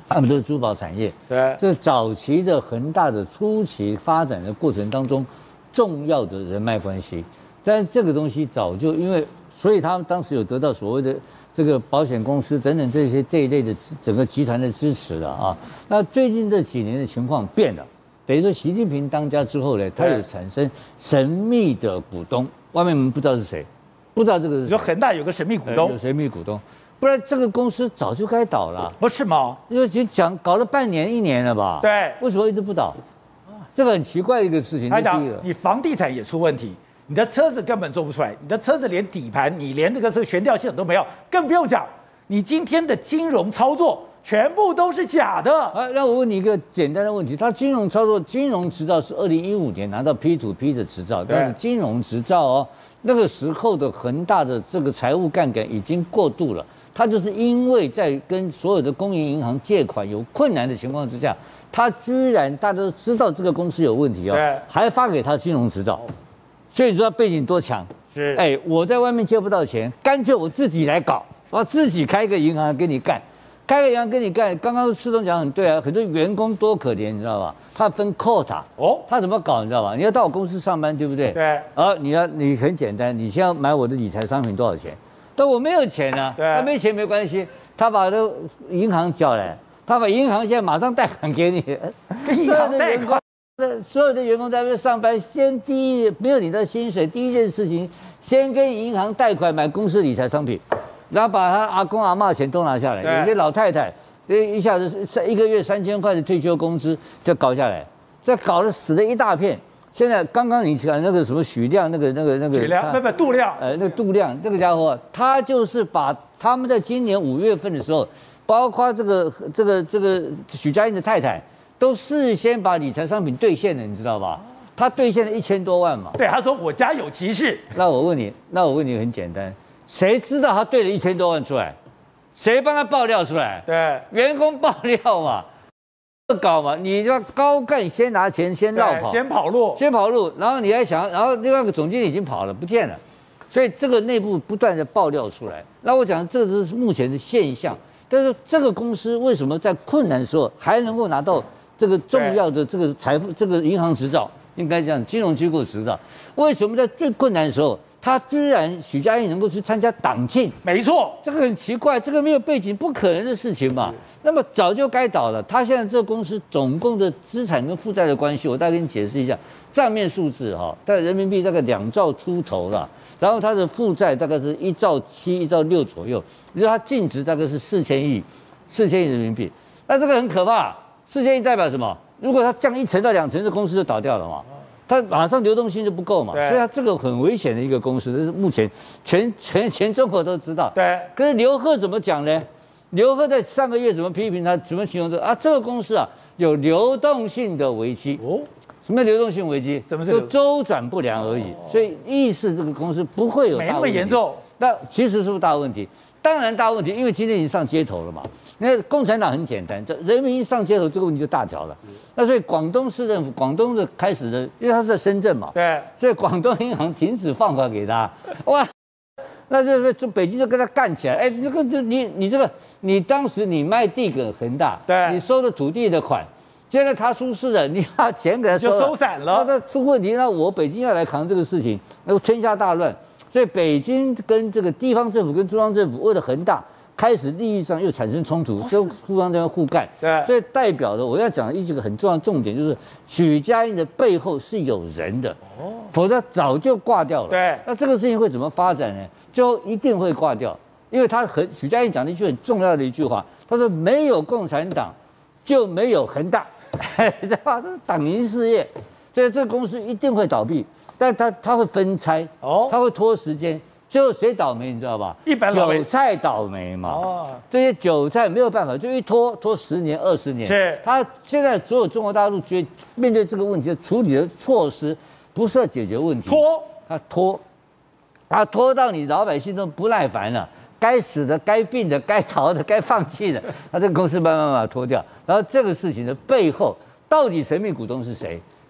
他们都是珠宝产业。 对， 这早期的恒大的初期发展的过程当中，重要的人脉关系。但是这个东西早就因为，所以他们当时有得到所谓的这个保险公司等等这些这一类的整个集团的支持了啊。那最近这几年的情况变了，等于说习近平当家之后呢，他有产生神秘的股东，外面我们不知道是谁，不知道这个是谁。 你说恒大有个神秘股东， 有神秘股东，不然这个公司早就该倒了， 不是吗？ 因为就讲搞了半年一年了吧？ 对， 为什么一直不倒？这个很奇怪的一个事情。 他讲第一个， 你房地产也出问题。你的车子根本做不出来，你的车子连底盘，你连这个这个悬吊系统都没有，更不用讲，你今天的金融操作全部都是假的。 啊，那我问你一个简单的问题：他金融操作、金融执照是二零一五年拿到 P to P 的执照，但是金融执照哦，那个时候的恒大的这个财务杠杆已经过度了，他就是因为在跟所有的公营银行借款有困难的情况之下，他居然大家都知道这个公司有问题哦，还发给他金融执照。所以你说他背景多强？ 是， 哎，我在外面借不到钱，干脆我自己来搞，我自己开一个银行跟你干，开个银行跟你干。刚刚施总讲很对啊，很多员工多可怜，你知道吧？他分 quota， 哦，他怎么搞你知道吧？你要到我公司上班，对不对？ 对。 啊，你要你很简单，你先要买我的理财商品多少钱？但我没有钱啊，他没钱没关系，他把那银行叫来，他把银行现在马上贷款给你， 银行贷款。 所有的员工在那边上班，先第一没有你的薪水，第一件事情先跟银行贷款买公司理财商品，然后把他阿公阿嬷的钱都拿下来。有些老太太，这一下子三一个月三千块的退休工资就搞下来，这搞得死了一大片。现在刚刚你讲那个什么许亮，那个那个那个许亮，不不杜亮， 呃，那个杜亮这个家伙，他就是把他们在今年五月份的时候，包括这个这个这个许家印的太太。都事先把理财商品兑现了，你知道吧？他兑现了一千多万嘛。 对，他说我家有急事。 那我问你，那我问你很简单，谁知道他兑了一千多万出来？谁帮他爆料出来？ 对， 员工爆料嘛，恶搞嘛。你要高干先拿钱先绕跑， 先跑路， 先跑路，然后你还想，然后另外一个总经理已经跑了，不见了，所以这个内部不断的爆料出来。那我讲这个是目前的现象，但是这个公司为什么在困难的时候还能够拿到？这个重要的这个财富，这个银行执照，应该讲金融机构执照，为什么在最困难的时候，他居然许家印能够去参加党庆？ 没错， 这个很奇怪，这个没有背景，不可能的事情嘛。那么早就该倒了。他现在这个公司总共的资产跟负债的关系，我大概给你解释一下。账面数字哈，大概人民币大概两兆出头了，然后它的负债大概是一兆七、一兆六左右，也就是它净值大概是四千亿，四千亿人民币。那这个很可怕。四千亿代表什么？如果它降一成到两成，这公司就倒掉了嘛，它马上流动性就不够嘛，所以它这个很危险的一个公司，这是目前全全全中国都知道。 对。 可是刘鹤怎么讲呢？刘鹤在上个月怎么批评他？怎么形容这啊？这个公司啊有流动性的危机。哦。什么叫流动性危机？ 怎么就周转不良而已。哦、所以意思这个公司不会有大问题。 没那么严重。 那其实是不是大问题？当然大问题，因为今天已经上街头了嘛。那共产党很简单，这人民一上街头，这个问题就大条了。那所以广东市政府，广东的开始的，因为他是在深圳嘛， 对， 所以广东银行停止放款给他，哇，那就是就北京就跟他干起来。哎，这个就你你这个你当时你卖地给恒大， 对， 你收了土地的款，现在他出事了，你把钱给他收了， 就收散了， 那出问题，那我北京要来扛这个事情，那天下大乱。所以北京跟这个地方政府跟中央政府为了恒大。开始利益上又产生冲突，就互相在那互干。 对， 所以代表了我要讲一个很重要的重点，就是许家印的背后是有人的，哦，否则早就挂掉了。 对， 那这个事情会怎么发展呢？最后一定会挂掉，因为他很许家印讲了一句很重要的一句话，他说没有共产党就没有恒大，知道吧？这是党营事业，所以这个公司一定会倒闭，但他他会分拆，哦，他会拖时间。最后谁倒霉你知道吧？ 一般韭菜倒霉嘛。哦，这些韭菜没有办法，就一拖拖十年二十年。 是， 他现在所有中国大陆觉面对这个问题的处理的措施，不是要解决问题， 拖， 他拖，他拖到你老百姓都不耐烦了，该死的、该病的、该逃的、该放弃的，他这个公司慢慢慢慢拖掉。然后这个事情的背后，到底神秘股东是谁？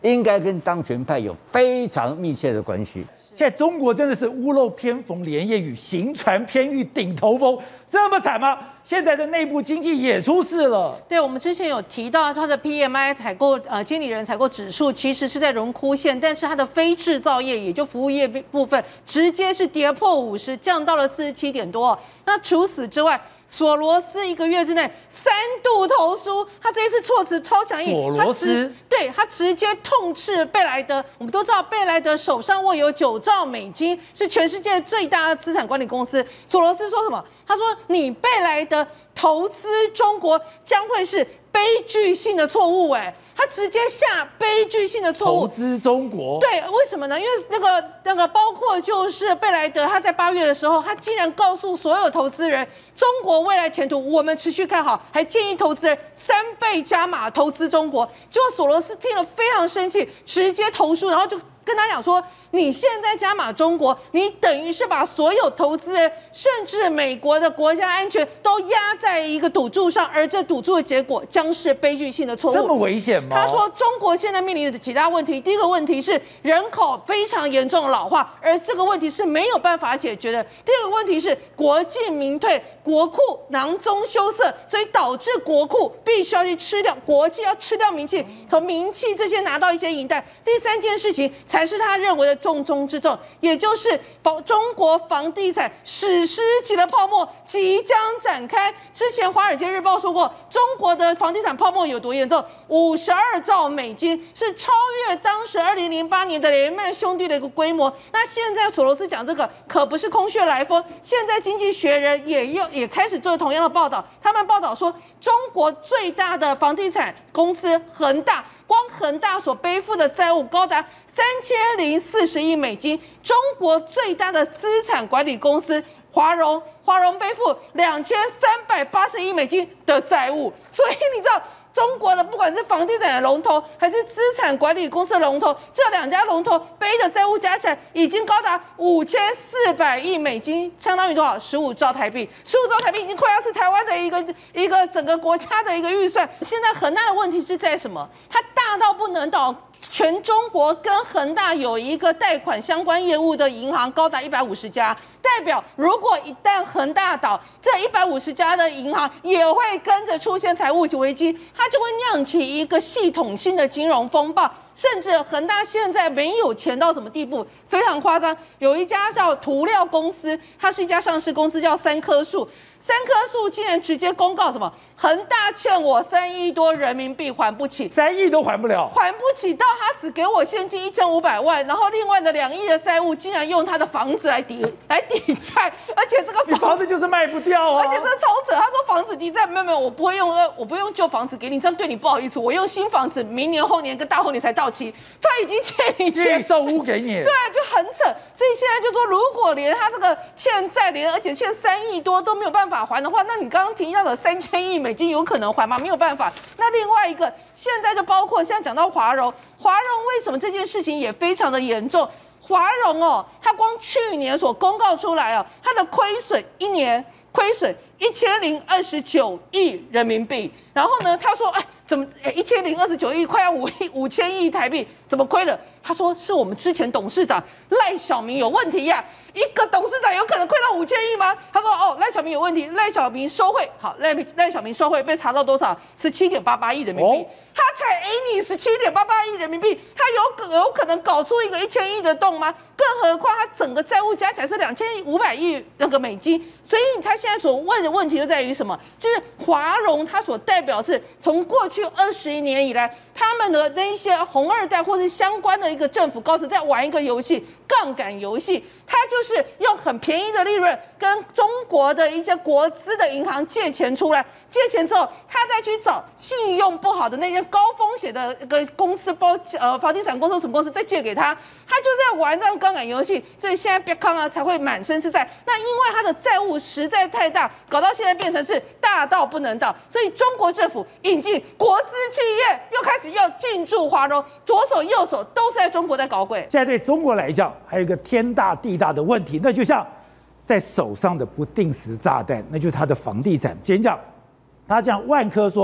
应该跟当权派有非常密切的关系。 现在中国真的是屋漏偏逢连夜雨，行船偏遇顶头风，这么惨吗？现在的内部经济也出事了。 对，我们之前有提到它的 P M I 采购呃经理人采购指数其实是在荣枯线，但是它的非制造业也就服务业部分直接是跌破五十，降到了四十七点多。那除此之外，索罗斯一个月之内三度投书，他这一次措辞超强硬。 索罗斯对他直接痛斥贝莱德。我们都知道贝莱德手上握有九兆美金，是全世界最大的资产管理公司。索罗斯说什么？他说：“你贝莱德投资中国将会是悲剧性的错误。”哎，他直接下悲剧性的错误。 投资中国。 对，为什么呢？因为那个那个包括就是贝莱德，他在八月的时候，他竟然告诉所有投资人，中国未来前途我们持续看好，还建议投资人三倍加码投资中国。结果索罗斯听了非常生气，直接投书，然后就跟他讲说，你现在加码中国，你等于是把所有投资人，甚至美国的国家安全都压在一个赌注上，而这赌注的结果将是悲剧性的错误。 这么危险吗？ 他说，中国现在面临的几大问题，第一个问题是人口非常严重的老化，而这个问题是没有办法解决的。第二个问题是国进民退，国库囊中羞涩，所以导致国库必须要去吃掉国际，要吃掉名气，从名气这些拿到一些银弹。第三件事情才是他认为的重中之重，也就是房中国房地产史诗级的泡沫即将展开。之前《华尔街日报》说过，中国的房地产泡沫有多严重，五十二兆美金，是超越当时二零零八年的雷曼兄弟的一个规模。那现在索罗斯讲这个可不是空穴来风，现在《经济学人》也又也开始做同样的报道，他们报道说，中国最大的房地产公司恒大，光恒大所背负的债务高达三千零四十亿美金，中国最大的资产管理公司华融，华融背负两千三百八十亿美金的债务，所以你知道。中国的不管是房地产的龙头，还是资产管理公司的龙头，这两家龙头背的债务加起来已经高达五千四百亿美金，相当于多少？十五兆台币。十五兆台币已经快要是台湾的一个一个整个国家的一个预算。现在恒大的问题是在什么？它大到不能倒。全中国跟恒大有一个贷款相关业务的银行高达一百五十家，代表如果一旦恒大倒，这一百五十家的银行也会跟着出现财务危机，它就会酿起一个系统性的金融风暴。甚至恒大现在没有钱到什么地步，非常夸张。有一家叫涂料公司，它是一家上市公司，叫三棵树。三棵树竟然直接公告什么？恒大欠我三亿多人民币还不起， 三亿都还不了， 还不起到他只给我现金一千五百万，然后另外的两亿的债务竟然用他的房子来抵来抵债，而且这个房子, 房子就是卖不掉啊！ 而且这超扯，他说房子抵债没有没有，我不会用呃我不会用旧房子给你，这样对你不好意思，我用新房子，明年后年跟大后年才到期，他已经欠你钱， 预售屋给你， 对，就很扯。所以现在就说，如果连他这个欠债连而且欠三亿多都没有办法还的话，那你刚刚提到的三千亿美金有可能还吗？没有办法。那另外一个，现在就包括现在讲到华融，华融为什么这件事情也非常的严重？华融哦，它光去年所公告出来哦，它的亏损一年亏损一千零二十九亿人民币。然后呢，他说，哎，怎么哎一千零二十九亿，快要五亿五千亿台币，怎么亏了？他说是我们之前董事长赖小民有问题呀、啊。一个董事长有可能亏到五千亿吗？他说哦，赖小民有问题，赖小民收贿，好，赖赖小民收贿被查到多少？十七点八八亿人民币，哦、他才给你十七点八八亿人民币，他有可有可能搞出一个一千亿的洞吗？更何况他整个债务加起来是两千五百亿那个美金，所以他现在所问的问题就在于什么？就是华融它所代表是从过去二十一年以来，他们的那一些红二代或是相关的一个政府高层在玩一个游戏，杠杆游戏，他就是用很便宜的利润跟中国的一些国资的银行借钱出来，借钱之后，他再去找信用不好的那些高风险的一个公司，包呃房地产公司什么公司再借给他，他就在玩这样杠杆游戏，所以现在别康啊才会满身是债。那因为他的债务实在太大，搞到现在变成是大到不能倒，所以中国政府引进国资企业又开始要进驻华融，左手右手都是在中国在搞鬼。 现在对中国来讲，还有一个天大地大的问题，那就像在手上的不定时炸弹，那就是它的房地产。简讲，他讲万科说，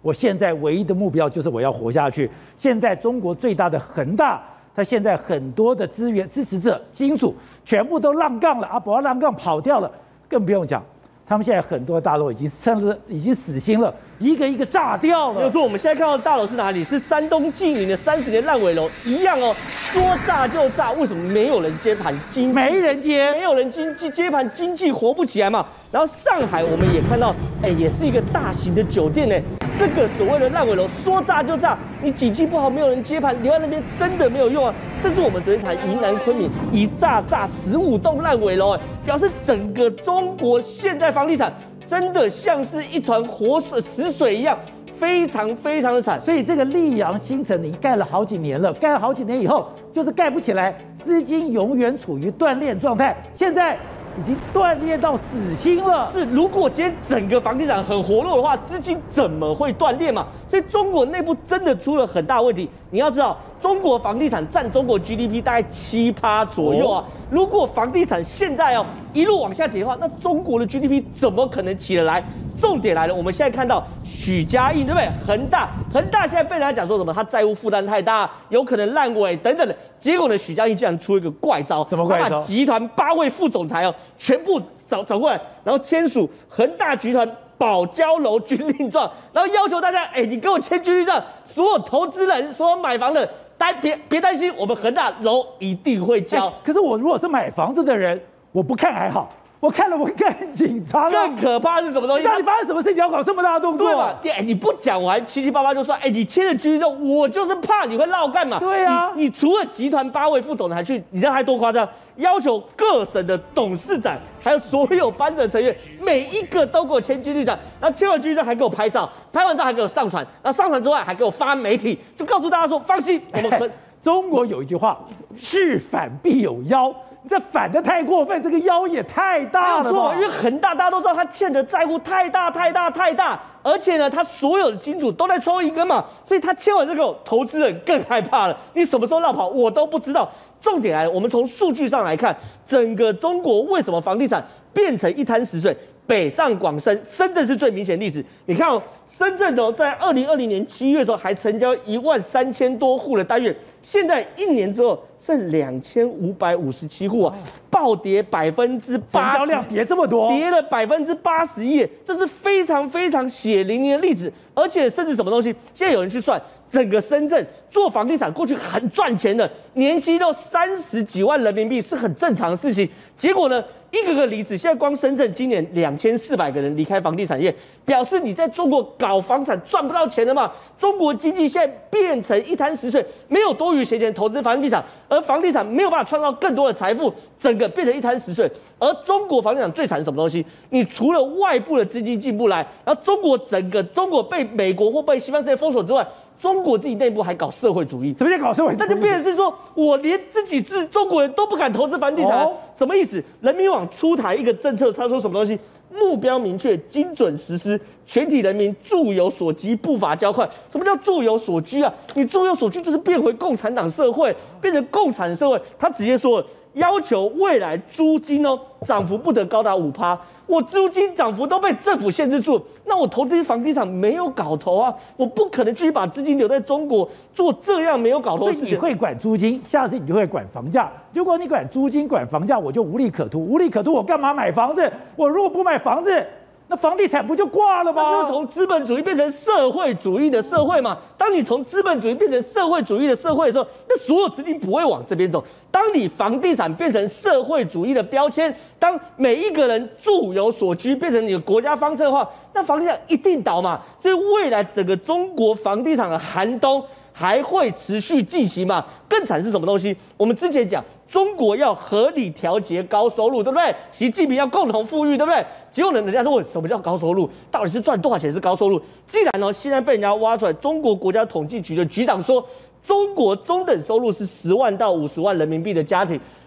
我现在唯一的目标就是我要活下去。现在中国最大的恒大，他现在很多的资源支持者、金主全部都浪杠了啊，不要浪杠跑掉了，更不用讲，他们现在很多大楼已经甚至已经死心了，一个一个炸掉了。 没有错，我们现在看到的大楼是哪里？是山东济宁的三十年烂尾楼，一样哦，说炸就炸。为什么没有人接盘？经济没人接， 没有人经济接盘，经济活不起来嘛。然后上海我们也看到，哎，也是一个大型的酒店呢。这个所谓的烂尾楼说炸就炸，你景气不好，没有人接盘，留在那边真的没有用啊。甚至我们昨天谈云南昆明一炸炸十五栋烂尾楼，哎，表示整个中国现在房地产真的像是一团活水死水一样，非常非常的惨。 所以这个溧阳新城你盖了好几年了，盖了好几年以后就是盖不起来，资金永远处于断裂状态，现在已经断裂到死心了。 是，如果今天整个房地产很活络的话，资金怎么会断裂嘛？所以中国内部真的出了很大问题。你要知道，中国房地产占中国 G D P 大概七趴左右啊。如果房地产现在哦一路往下跌的话，那中国的 G D P 怎么可能起得来？重点来了，我们现在看到许家印对不对？恒大，恒大现在被人家讲说什么？他债务负担太大，有可能烂尾等等的。结果呢，许家印竟然出一个怪招， 什么怪招？ 他把集团八位副总裁哦全部找找过来，然后签署恒大集团保交楼军令状，然后要求大家，哎，你给我签军令状，所有投资人、所有买房的，担别别担心，我们恒大楼一定会交。 哎，可是我如果是买房子的人，我不看还好。我看了，我更紧张啊！ 更可怕的是什么东西？ 到底发生什么事情要搞这么大的动作？ 对吧？哎，你不讲，我还七七八八就说，哎，你签了军令状，我就是怕你会绕干嘛？ 对啊， 你, 你除了集团八位副总裁去，你知道还多夸张？要求各省的董事长还有所有班子成员，每一个都给我签军令状，然后签完军令状还给我拍照，拍完照还给我上传，然后上传之外还给我发媒体，就告诉大家说，放心，我们很中国有一句话，事反必有妖。这反的太过分，这个妖也太大了。 没有错，因为恒大大家都知道他欠的债务太大太大太大，而且呢，他所有的金主都在抽一根嘛，所以他签完这个，投资人更害怕了。你什么时候绕跑，我都不知道。重点来了，我们从数据上来看，整个中国为什么房地产变成一滩死水？北上广深，深圳是最明显的例子。你看哦，深圳哦，在二零二零年七月的时候还成交一万三千多户的单元，现在一年之后剩两千五百五十七户啊，暴跌百分之八十， 成交量跌这么多， 跌了百分之八十一，这是非常非常血淋淋的例子。而且甚至什么东西，现在有人去算，整个深圳做房地产过去很赚钱的，年薪都三十几万人民币是很正常的事情。结果呢，一个个离职，现在光深圳今年两千四百个人离开房地产业，表示你在中国搞房产赚不到钱了嘛？中国经济现在变成一滩死水，没有多余闲钱投资房地产，而房地产没有办法创造更多的财富，整个变成一滩死水。而中国房地产最惨是什么东西？你除了外部的资金进不来，然后中国整个中国被美国或被西方世界封锁之外，中国自己内部还搞社会主义。 什么叫搞社会主义？ 那就变成是说，我连自己自中国人都不敢投资房地产，哦、什么意思？人民网出台一个政策，他说什么东西？目标明确，精准实施，全体人民住有所居，步伐加快。什么叫住有所居啊？你住有所居就是变回共产党社会，变成共产社会。他直接说，要求未来租金哦涨幅不得高达五趴。我租金涨幅都被政府限制住，那我投资房地产没有搞头啊！我不可能继续把资金留在中国做这样没有搞头的事情。 所以你会管租金，下次你就会管房价。如果你管租金、管房价，我就无利可图。无利可图，我干嘛买房子？我如果不买房子，那房地产不就挂了吗？ 那就是从资本主义变成社会主义的社会嘛。当你从资本主义变成社会主义的社会的时候，那所有资金不会往这边走。当你房地产变成社会主义的标签，当每一个人住有所居变成你的国家方针的话，那房地产一定倒嘛。所以未来整个中国房地产的寒冬还会持续进行嘛？更惨是什么东西？我们之前讲。中国要合理调节高收入，对不对？习近平要共同富裕，对不对？结果呢，人家说问什么叫高收入？到底是赚多少钱是高收入？既然呢，现在被人家挖出来，中国国家统计局的局长说，中国中等收入是十万到五十万人民币的家庭，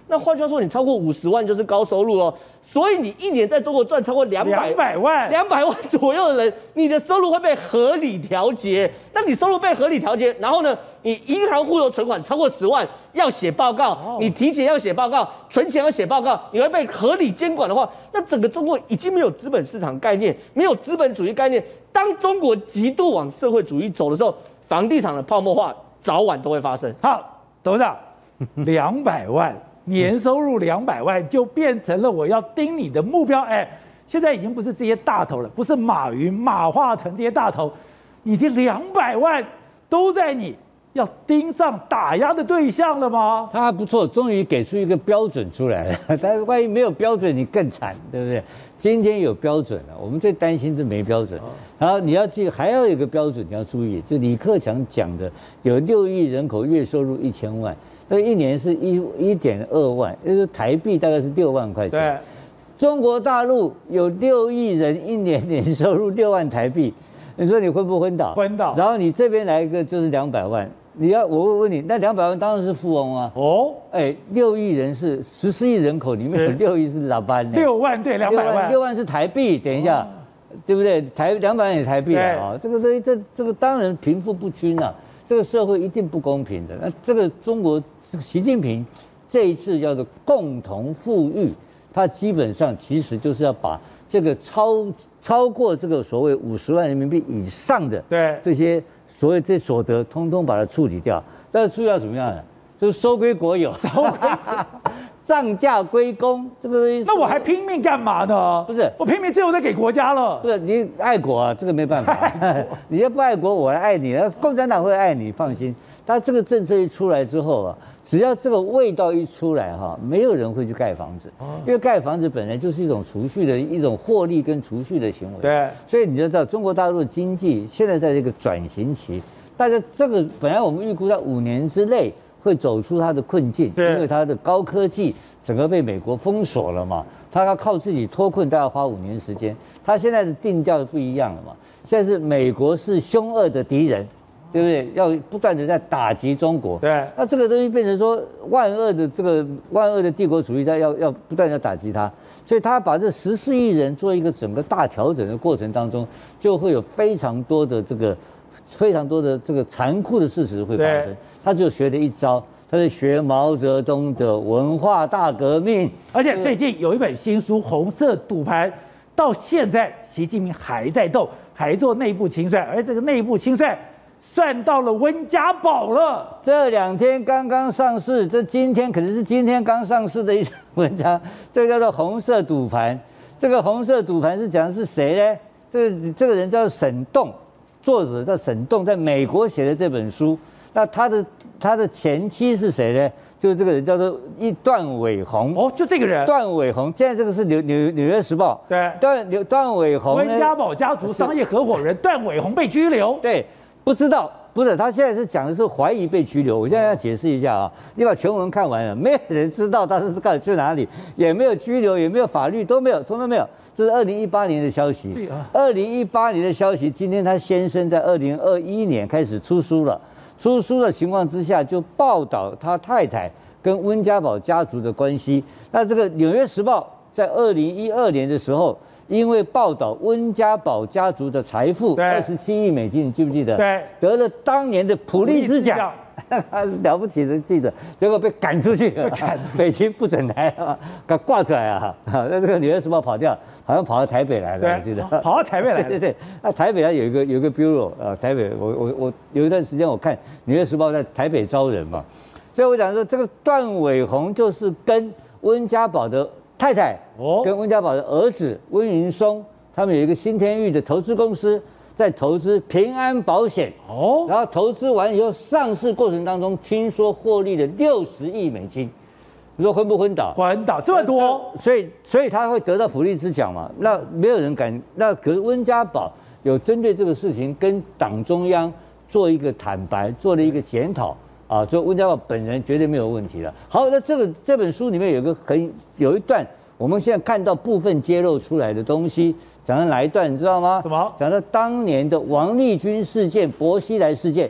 那换句话说，你超过五十万就是高收入哦。所以你一年在中国赚超过两百两百万， 两百万左右的人，你的收入会被合理调节。那你收入被合理调节，然后呢，你银行户头存款超过十万要写报告， 哦、 你提前要写报告，存钱要写报告，你会被合理监管的话，那整个中国已经没有资本市场概念，没有资本主义概念。当中国极度往社会主义走的时候，房地产的泡沫化早晚都会发生。 好，董事长，两百万。年收入两百万就变成了我要盯你的目标，哎，现在已经不是这些大头了，不是马云、马化腾这些大头，你的两百万都在你要盯上打压的对象了吗？ 他还不错，终于给出一个标准出来了。但是万一没有标准，你更惨，对不对？今天有标准了，我们最担心是没标准。然后你要去，还要有一个标准，你要注意，就李克强讲的，有六亿人口月收入一千万。那一年是一一点二万，就是台币大概是六万块钱。 对， 中国大陆有六亿人，一年年收入六万台币，你说你昏不昏倒？ 昏倒。 然后你这边来一个就是两百万，你要我问你，那两百万当然是富翁啊。 哦， 哎，六亿人是十四亿人口里面有六亿是老班呢。 六万对两百万， 六万是台币，等一下，哦、对不对？台两百万也台币啊、哦，这个这这这个当然贫富不均啊。这个社会一定不公平的。那这个中国习近平这一次叫做共同富裕，他基本上其实就是要把这个超超过这个所谓五十万人民币以上的对这些所谓这所得，通通把它处理掉。但是处理掉怎么样呢？就是收归国有，收归账价归公。这个那我还拼命干嘛呢？ 不是， 我拼命最后再给国家了。 不是你爱国啊，这个没办法。你要不爱国，我来爱你。共产党会爱你，放心。他这个政策一出来之后啊，只要这个味道一出来哈，没有人会去盖房子，因为盖房子本来就是一种储蓄的一种获利跟储蓄的行为。 对， 所以你就知道中国大陆的经济现在在这个转型期，大家这个本来我们预估在五年之内会走出它的困境，因为它的高科技整个被美国封锁了嘛，它要靠自己脱困，都要花五年时间。它现在的定调不一样了嘛，现在是美国是凶恶的敌人。对不对？要不断的在打击中国。 对， 那这个东西变成说万恶的这个万恶的帝国主义，在要要不断的打击它，所以他把这十四亿人做一个整个大调整的过程当中，就会有非常多的这个非常多的这个残酷的事实会发生。他就学了一招，他是学毛泽东的文化大革命。 而且最近有一本新书《红色赌盘》，到现在习近平还在斗，还做内部清算，而这个内部清算。算到了温家宝了， 这两天刚刚上市，这今天可能是今天刚上市的一篇文章，这个叫做红色赌盘。这个红色赌盘是讲的是谁呢？这个这个人叫沈栋，作者叫沈栋，在美国写的这本书。那他的他的前妻是谁呢？就是这个人叫做一段伟宏。 哦，就这个人。 段伟宏，现在这个是纽纽纽约时报。 对。 段段伟宏， 温家宝家族商业合伙人段伟宏被拘留。 对。不知道，不是，他现在是讲的是怀疑被拘留。我现在要解释一下啊，你把全文看完了，没有人知道他是到底去哪里，也没有拘留，也没有法律，都没有，通通没有。这是二零一八年的消息。二零一八年的消息，今天他先生在二零二一年开始出书了。出书的情况之下，就报道他太太跟温家宝家族的关系。那这个《纽约时报》在二零一二年的时候。因为报道温家宝家族的财富二十七亿美金，你记不记得？ 对， 得了当年的普利兹奖，了不起的记者，结果被赶出去，北京不准来啊，给挂出来啊！那这个《纽约时报》跑掉，好像跑到台北来了，我记得。 跑到台北来了。 对对对，那台北它有一个有一个 bureau 啊，台北我我我有一段时间我看《纽约时报》在台北招人嘛，所以我讲说这个段伟宏就是跟温家宝的。太太跟温家宝的儿子温云松，他们有一个新天域的投资公司，在投资平安保险。哦，然后投资完以后，上市过程当中，听说获利了六十亿美金。你说昏不昏倒？ 昏倒这么多， 所以所以他会得到普利兹奖嘛？那没有人敢。那可是温家宝有针对这个事情跟党中央做一个坦白，做了一个检讨。啊，所以温家宝本人绝对没有问题了。好，那这个这本书里面有个很有一段，我们现在看到部分揭露出来的东西，讲到哪一段你知道吗？ 什么？ 讲到当年的王立军事件、薄熙来事件。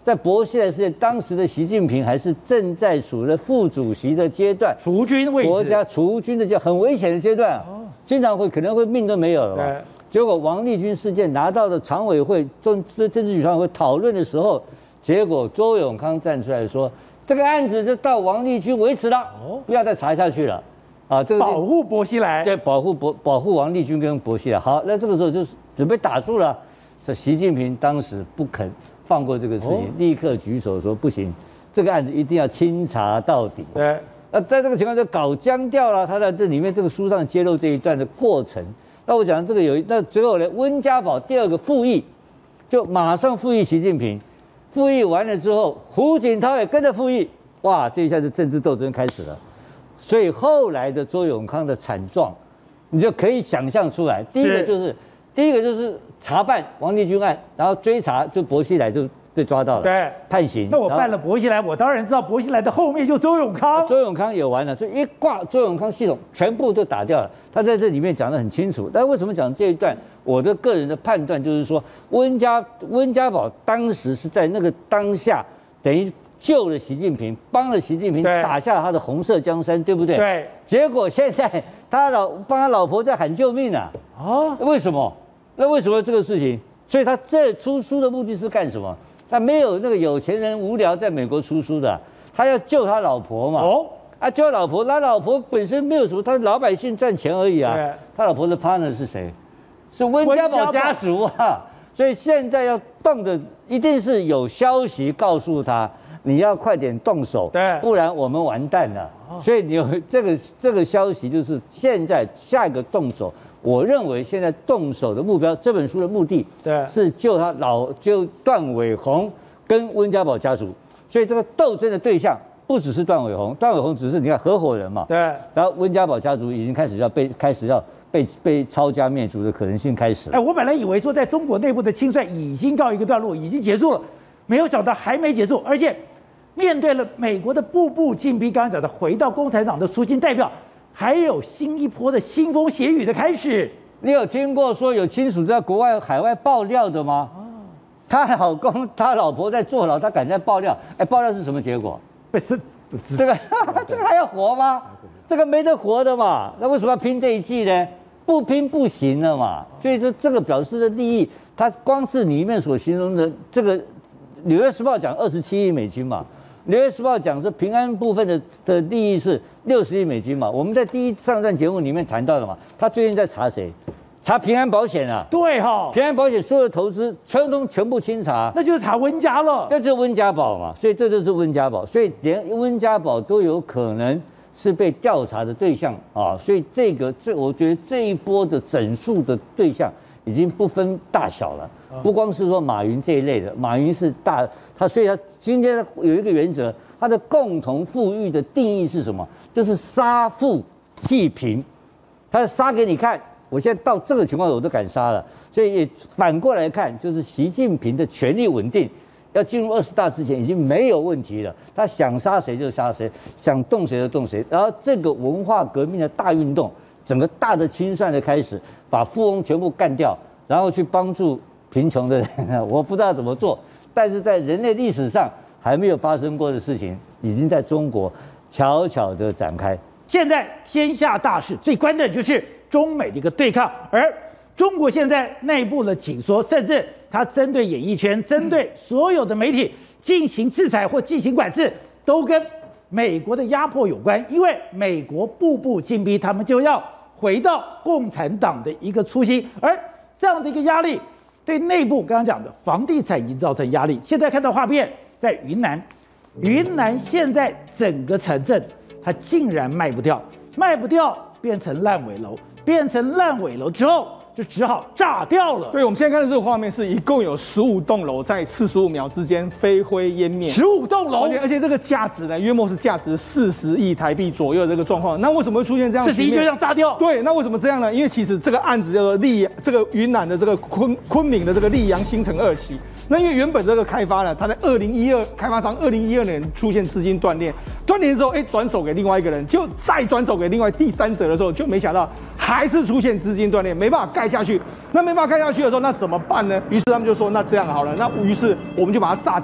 在薄熙来事件，当时的习近平还是正在属于副主席的阶段， 除军位置， 国家除军的阶很危险的阶段啊，经常会可能会命都没有了嘛。结果王立军事件拿到了常委会政政治局常委会讨论的时候，结果周永康站出来说，这个案子就到王立军为止了，不要再查下去了。啊，这个保护薄熙来， 对，保护保保护王立军跟薄熙来。好，那这个时候就是准备打住了，这习近平当时不肯放过这个事情，哦、立刻举手说不行，这个案子一定要清查到底。 对， 那在这个情况下搞僵掉了，他在这里面这个书上揭露这一段的过程。那我讲这个有，那最后呢，温家宝第二个复议，就马上复议习近平，复议完了之后，胡锦涛也跟着复议，哇，这一下子政治斗争开始了。所以后来的周永康的惨状，你就可以想象出来。第一个就是，第一个就是查办王立军案，然后追查就薄熙来就被抓到了， 对， 判刑。 那我办了薄熙来，我当然知道薄熙来的后面就周永康。 周永康也完了，就一挂周永康系统全部都打掉了。他在这里面讲得很清楚。但为什么讲这一段？我的个人的判断就是说，温家温家宝当时是在那个当下，等于救了习近平，帮了习近平打下他的红色江山，对不对？ 对。 结果现在他老帮他老婆在喊救命啊！啊，为什么？那为什么这个事情？所以他这出书的目的是干什么？他没有那个有钱人无聊在美国出书的，他要救他老婆嘛。哦。啊，救他老婆，他老婆本身没有什么，他老百姓赚钱而已啊。他老婆的 partner 是谁？是温家宝家族啊。所以现在要动的一定是有消息告诉他。你要快点动手， 对， 不然我们完蛋了。所以你有这个这个消息，就是现在下一个动手。我认为现在动手的目标，这本书的目的， 对，是救他老救段伟宏跟温家宝家族。所以这个斗争的对象不只是段伟宏，段伟宏只是你看合伙人嘛， 对。 然后温家宝家族已经开始要被开始要被被抄家灭族的可能性开始了。 哎，我本来以为说在中国内部的清算已经告一个段落，已经结束了，没有想到还没结束，而且。面对了美国的步步进逼，刚刚讲的回到共产党的初心代表，还有新一波的腥风血雨的开始。 你有听过说有亲属在国外海外爆料的吗？哦，她老公、她老婆在坐牢，她敢在爆料？哎，爆料是什么结果？ 被死， 这个这个还要活吗？这个没得活的嘛。那为什么要拼这一季呢？不拼不行了嘛。所以说这个表示的利益，它光是里面所形容的这个，《纽约时报》讲二十七亿美金嘛。《纽约时报》讲说平安部分的的利益是六十亿美金嘛，我们在第一上段节目里面谈到了嘛，他最近在查谁？查平安保险啊。 对哈、哦， 平安保险所有的投资全都全部清查， 那就是查温家了， 那就是温家宝嘛，所以这就是温家宝，所以连温家宝都有可能是被调查的对象啊，所以这个这我觉得这一波的整数的对象已经不分大小了。不光是说马云这一类的，马云是大他，所以他今天有一个原则，他的共同富裕的定义是什么？就是杀富济贫，他杀给你看，我现在到这个情况我都敢杀了，所以也反过来看，就是习近平的权力稳定，要进入二十大之前已经没有问题了，他想杀谁就杀谁，想动谁就动谁，然后这个文化革命的大运动，整个大的清算的开始，把富翁全部干掉，然后去帮助贫穷的人，我不知道怎么做，但是在人类历史上还没有发生过的事情，已经在中国悄悄地展开。 现在天下大事，最关键的就是中美的一个对抗，而中国现在内部的紧缩，甚至它针对演艺圈、针对所有的媒体进行制裁或进行管制，都跟美国的压迫有关。因为美国步步进逼，他们就要回到共产党的一个初心，而这样的一个压力。对内部刚刚讲的房地产已经造成压力。现在看到画面，在云南，云南现在整个城镇它竟然卖不掉，卖不掉变成烂尾楼，变成烂尾楼之后就只好炸掉了。 对，我们现在看的这个画面是一共有十五栋楼在四十五秒之间飞灰烟灭， 十五栋楼， 而且而且这个价值呢，约莫是价值四十亿台币左右的这个状况。那为什么会出现这样？ 四十亿就这样炸掉？ 对，那为什么这样呢？因为其实这个案子叫做溧，这个云南的这个昆昆明的这个溧阳新城二期。那因为原本这个开发呢，它在二零一二开发商二零一二年出现资金断裂，断裂之后，哎，转手给另外一个人，就再转手给另外第三者的时候，就没想到还是出现资金断裂，没办法盖下去。那没办法盖下去的时候，那怎么办呢？于是他们就说，那这样好了，那于是我们就把它炸掉。炸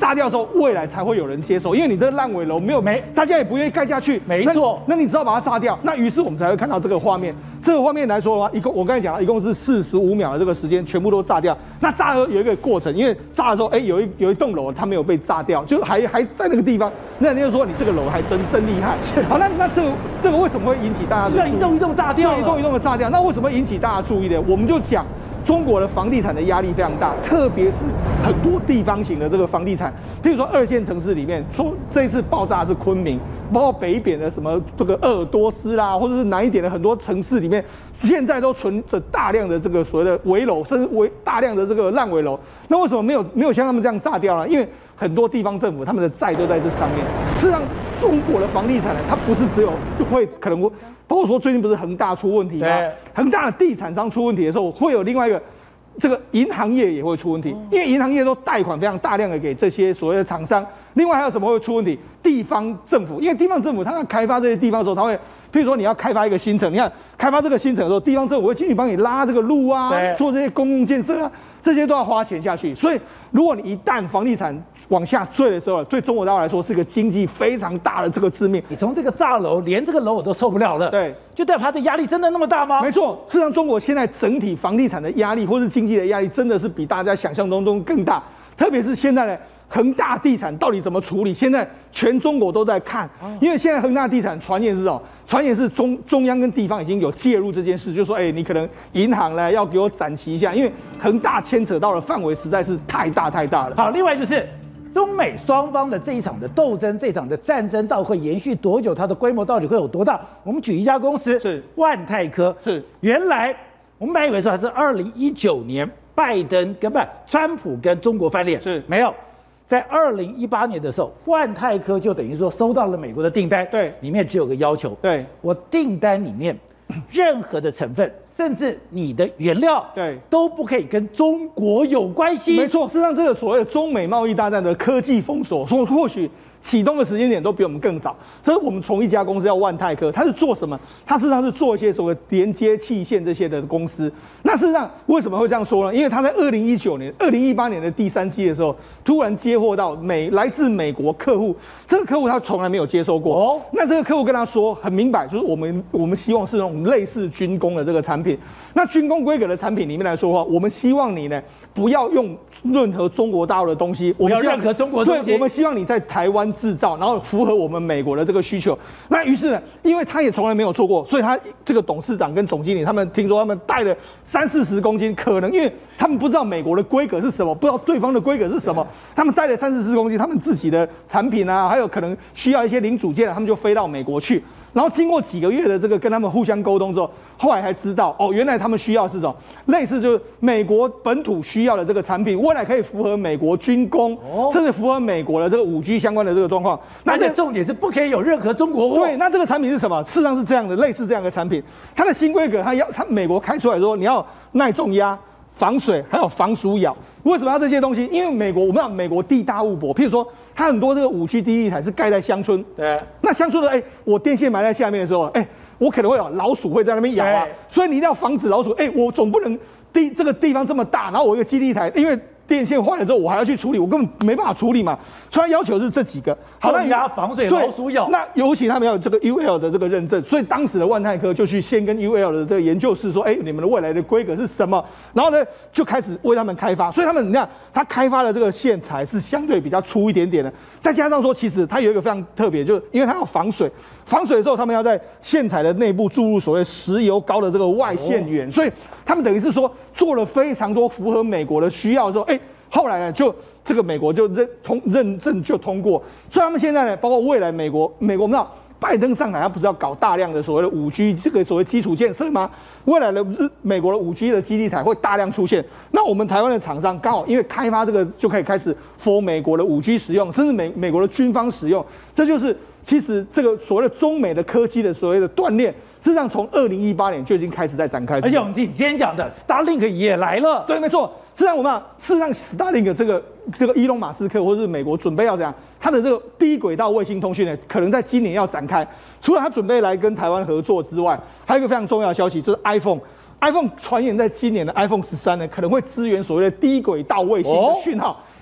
炸掉之后，未来才会有人接手，因为你这个烂尾楼没有没，大家也不愿意盖下去。 没错， 那, 那你只好把它炸掉。那于是我们才会看到这个画面。这个画面来说的话，一共我刚才讲了，一共是四十五秒的这个时间，全部都炸掉。那炸的有一个过程，因为炸的时候，哎，有一有一栋楼它没有被炸掉，就还还在那个地方。那人家就说你这个楼还真真厉害。好，那那这个这个为什么会引起大家的注意？ 一栋一栋炸掉了， 一栋一栋的炸掉。那为什么引起大家注意呢？我们就讲。中国的房地产的压力非常大，特别是很多地方型的这个房地产，譬如说二线城市里面，说这一次爆炸的是昆明，包括北边的什么这个鄂尔多斯啦，或者是南一点的很多城市里面，现在都存着大量的这个所谓的危楼，甚至危大量的这个烂尾楼。那为什么没有没有像他们这样炸掉呢？因为很多地方政府他们的债都在这上面。事实上，中国的房地产呢，它不是只有会可能会。包括说最近不是恒大出问题吗？恒大的地产商出问题的时候，会有另外一个，这个银行业也会出问题，因为银行业都贷款非常大量的给这些所谓的厂商。另外还有什么会出问题？地方政府，因为地方政府它在开发这些地方的时候，它会，譬如说你要开发一个新城，你看开发这个新城的时候，地方政府会进去帮你拉这个路啊，做这些公共建设啊。这些都要花钱下去，所以如果你一旦房地产往下坠的时候，对中国大陆来说是一个经济非常大的这个致命。 你从这个炸楼，连这个楼我都受不了了， 对， 就代表它的压力真的那么大吗？ 没错，事实上中国现在整体房地产的压力或是经济的压力，真的是比大家想象当中更大，特别是现在呢。恒大地产到底怎么处理？现在全中国都在看，因为现在恒大地产传言是哦，传言是中中央跟地方已经有介入这件事，就说哎，你可能银行呢要给我展期一下，因为恒大牵扯到的范围实在是太大太大了。 好，另外就是中美双方的这一场的斗争，这场的战争到底会延续多久？它的规模到底会有多大？我们举一家公司是万泰科， 是原来我们本来以为说它是二零一九年拜登跟不川普跟中国翻脸， 是没有。在二零一八年的时候，万泰科就等于说收到了美国的订单， 对， 里面只有个要求， 对， 我订单里面任何的成分，甚至你的原料， 对， 都不可以跟中国有关系。 没错，事实上这个所谓的中美贸易大战的科技封锁，说或许启动的时间点都比我们更早。这是我们从一家公司叫万泰科，它是做什么？它事实上是做一些所谓连接器械这些的公司。那事实上为什么会这样说呢？因为它在二零一九年、二零一八年的第三季的时候，突然接获到美来自美国客户，这个客户他从来没有接收过。哦，那这个客户跟他说很明白，就是我们我们希望是那种类似军工的这个产品。那军工规格的产品里面来说的话，我们希望你呢不要用任何中国大陆的东西，我们不要任何中国的东西， 对，我们希望你在台湾制造，然后符合我们美国的这个需求。那于是呢，因为他也从来没有做过，所以他这个董事长跟总经理他们听说他们带了三四十公斤，可能因为他们不知道美国的规格是什么，不知道对方的规格是什么，他们带了三四十公斤，他们自己的产品啊，还有可能需要一些零组件，他们就飞到美国去。然后经过几个月的这个跟他们互相沟通之后，后来才知道哦，原来他们需要是这种类似就是美国本土需要的这个产品，未来可以符合美国军工，哦、甚至符合美国的这个五 G 相关的这个状况。 那这重点是不可以有任何中国货。 对，那这个产品是什么？事实上是这样的，类似这样的产品，它的新规格，它要它美国开出来说你要耐重压、防水，还有防鼠咬。为什么要这些东西？因为美国我们知道美国地大物博，譬如说它很多这个五 G 基地台是盖在乡村， 对， 那乡村的哎、欸，我电线埋在下面的时候，哎、欸，我可能会有老鼠会在那边咬啊，所以你一定要防止老鼠。哎、欸，我总不能地这个地方这么大，然后我一个基地台，因为电线坏了之后，我还要去处理，我根本没办法处理嘛。所以要求是这几个， 好，重压、防水、老鼠咬。 那尤其他们要有这个 U L 的这个认证，所以当时的万泰科就去先跟 U L 的这个研究室说，哎、欸，你们的未来的规格是什么？然后呢，就开始为他们开发。所以他们你看，他开发的这个线材是相对比较粗一点点的，再加上说，其实它有一个非常特别，就是因为它要防水，防水的时候，他们要在线材的内部注入所谓石油膏的这个外线源，哦、所以他们等于是说做了非常多符合美国的需要的时候，哎、欸。后来呢，就这个美国就认通认证就通过，所以他们现在呢，包括未来美国美国我们知道拜登上台，他不是要搞大量的所谓的五 G 这个所谓基础建设吗？未来的日美国的五 G 的基地台会大量出现，那我们台湾的厂商刚好因为开发这个就可以开始 for 美国的五 G 使用，甚至美美国的军方使用，这就是其实这个所谓的中美的科技的所谓的锻炼。事实上，从二零一八年就已经开始在展开， 而且我们今天讲的 Starlink 也来了。 对，没错。事实上，我们事实上 Starlink 这个这个伊隆马斯克或者是美国准备要怎样，他的这个低轨道卫星通讯呢，可能在今年要展开。除了他准备来跟台湾合作之外，还有一个非常重要的消息，就是 iPhone。iPhone 传言在今年的 iPhone 十三呢，可能会支援所谓的低轨道卫星的讯号。哦、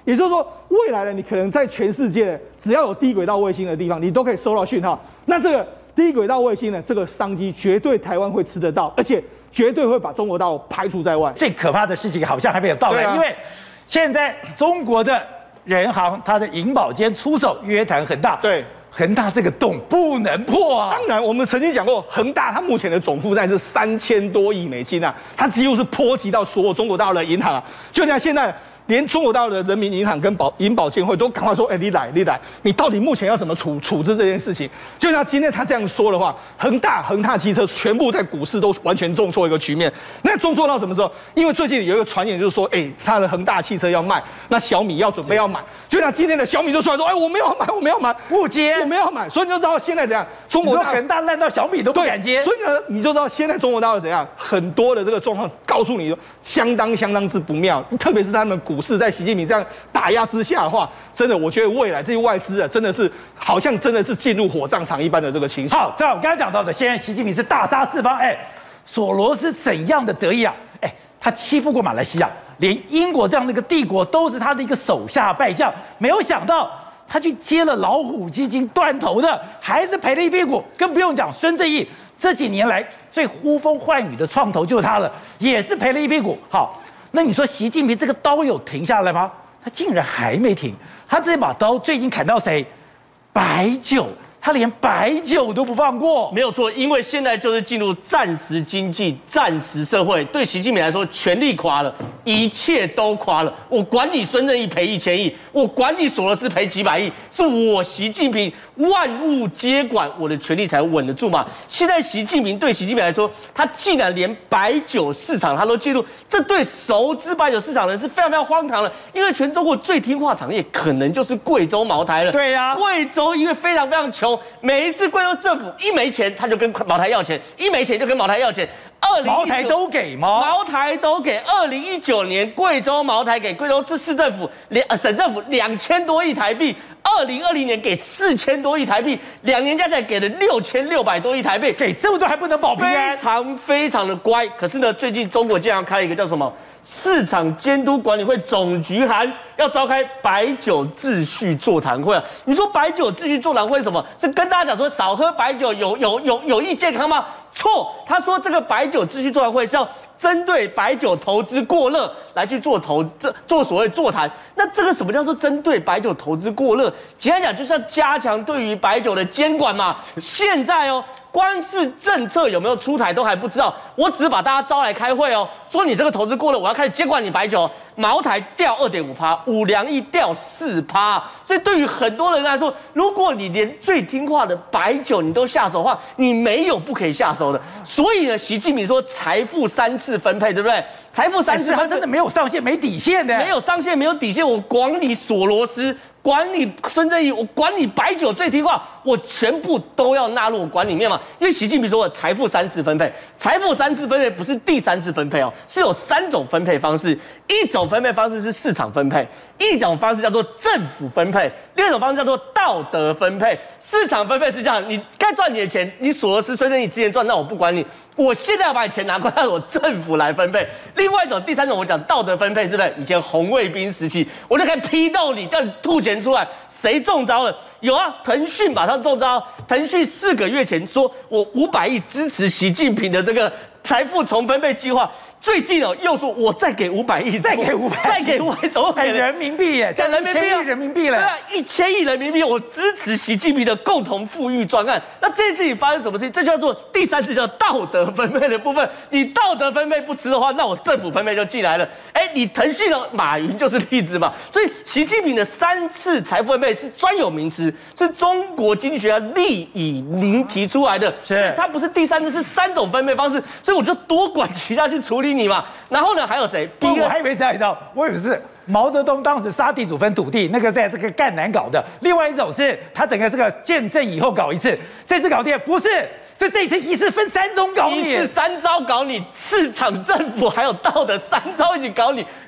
也就是说，未来呢，你可能在全世界只要有低轨道卫星的地方，你都可以收到讯号。那这个低轨道卫星呢，这个商机绝对台湾会吃得到，而且绝对会把中国大陆排除在外。 最可怕的事情好像还没有到来，啊、因为现在中国的人行它的银保监出手约谈恒大， 对。 恒大这个洞不能破啊！ 当然，我们曾经讲过，恒大它目前的总负债是三千多亿美金啊，它几乎是波及到所有中国大陆的银行啊。就像现在，连中国大陆的人民银行跟保银保监会都赶快说：“哎、欸，你来，你来，你到底目前要怎么处处置这件事情？”就像今天他这样说的话，恒大、恒大汽车全部在股市都完全重挫一个局面。那重挫到什么时候？因为最近有一个传言就是说，哎、欸，他的恒大汽车要卖，那小米要准备要买。就像今天的小米就出来说：“哎、欸，我没有买，我没有买， 不接， 我没有买。”所以你就知道现在怎样，中国大陆恒大烂到小米都不敢接。 所以呢，你就知道现在中国大陆怎样，很多的这个状况告诉你，相当相当之不妙。特别是他们股市在习近平这样打压之下的话，真的，我觉得未来这些外资啊，真的是好像真的是进入火葬场一般的这个情形。 好，这我刚才讲到的，现在习近平是大杀四方，哎，索罗斯怎样的得意啊？哎，他欺负过马来西亚，连英国这样的一个帝国都是他的一个手下败将，没有想到他去接了老虎基金断头的，还是赔了一屁股。更不用讲孙正义这几年来最呼风唤雨的创投就是他了，也是赔了一屁股。好。那你说习近平这个刀有停下来吗？他竟然还没停，他这把刀最近砍到谁？白酒，他连白酒都不放过。 没有错，因为现在就是进入战时经济、战时社会，对习近平来说，权力垮了，一切都垮了。我管你孙正义赔一千亿，我管你索罗斯赔几百亿，是我习近平万物接管，我的权力才稳得住嘛。现在习近平对习近平来说，他竟然连白酒市场他都介入，这对熟知白酒市场的人是非常非常荒唐的。因为全中国最听话产业可能就是贵州茅台了。 对呀、啊， 贵州因为非常非常穷，每一次贵州政府一没钱，他就跟茅台要钱，一没钱就跟茅台要钱。 茅台都给吗？ 茅台都给。二零一九年，贵州茅台给贵州市政府两、呃、省政府两千多亿台币。二零二零年给四千多亿台币，两年加起来给了六千六百多亿台币， 给这么多还不能保平安， 非常非常的乖。可是呢，最近中国竟然开了一个叫什么市场监督管理会总局函，要召开白酒秩序座谈会啊！你说白酒秩序座谈会是什么？是跟大家讲说少喝白酒有有有有益健康吗？错，他说这个白酒秩序座谈会是要针对白酒投资过热来去做投做所谓座谈。那这个什么叫做针对白酒投资过热？简单讲就是要加强对于白酒的监管嘛。现在哦，光是政策有没有出台都还不知道，我只是把大家招来开会哦，说你这个投资过热，我要开始监管你白酒。茅台掉二点五趴，五粮液掉四趴，所以对于很多人来说，如果你连最听话的白酒你都下手的话，你没有不可以下手的。所以呢，习近平说财富三次分配，对不对？财富三次分配， 他真的没有上限、没底线的， 没有上限、没有底线。我管你索罗斯，管你孙正义，我管你白酒最听话，我全部都要纳入我管里面嘛。因为习近平说财富三次分配，财富三次分配不是第三次分配哦，是有三种分配方式，一种分配方式是市场分配，一种方式叫做政府分配，另一种方式叫做道德分配。市场分配是这样，你该赚你的钱，你索罗斯、孙正义之前赚，那我不管你，我现在要把你钱拿过来，让我政府来分配。另外一种，第三种，我讲道德分配，是不是？以前红卫兵时期，我就开始批斗你，叫你吐钱出来，谁中招了？有啊，腾讯马上中招。腾讯四个月前说我五百亿支持习近平的这个财富重分配计划，最近哦又说我再给五百亿， 再给五百， 再给五百，总共给人民币耶， 讲人民币啊，人民币了， 对啊，一千亿人民币，我支持习近平的共同富裕专案。那这次你发生什么事情？这叫做第三次叫道德分配的部分。你道德分配不吃的话，那我政府分配就进来了。哎，你腾讯的马云就是例子嘛。所以习近平的三次财富分配是专有名词，是中国经济学家厉以宁提出来的， 是它不是第三次，是三种分配方式。所以我就多管齐下去处理你嘛。然后呢，还有谁？ 第一个我还以为这样，你知道，我以为是毛泽东当时杀地主分土地，那个在这个赣南搞的。另外一种是他整个这个建政以后搞一次，这次搞定不是，是这一次一次分三种搞你， 一次三招搞你，市场、政府还有道德三招一起搞你。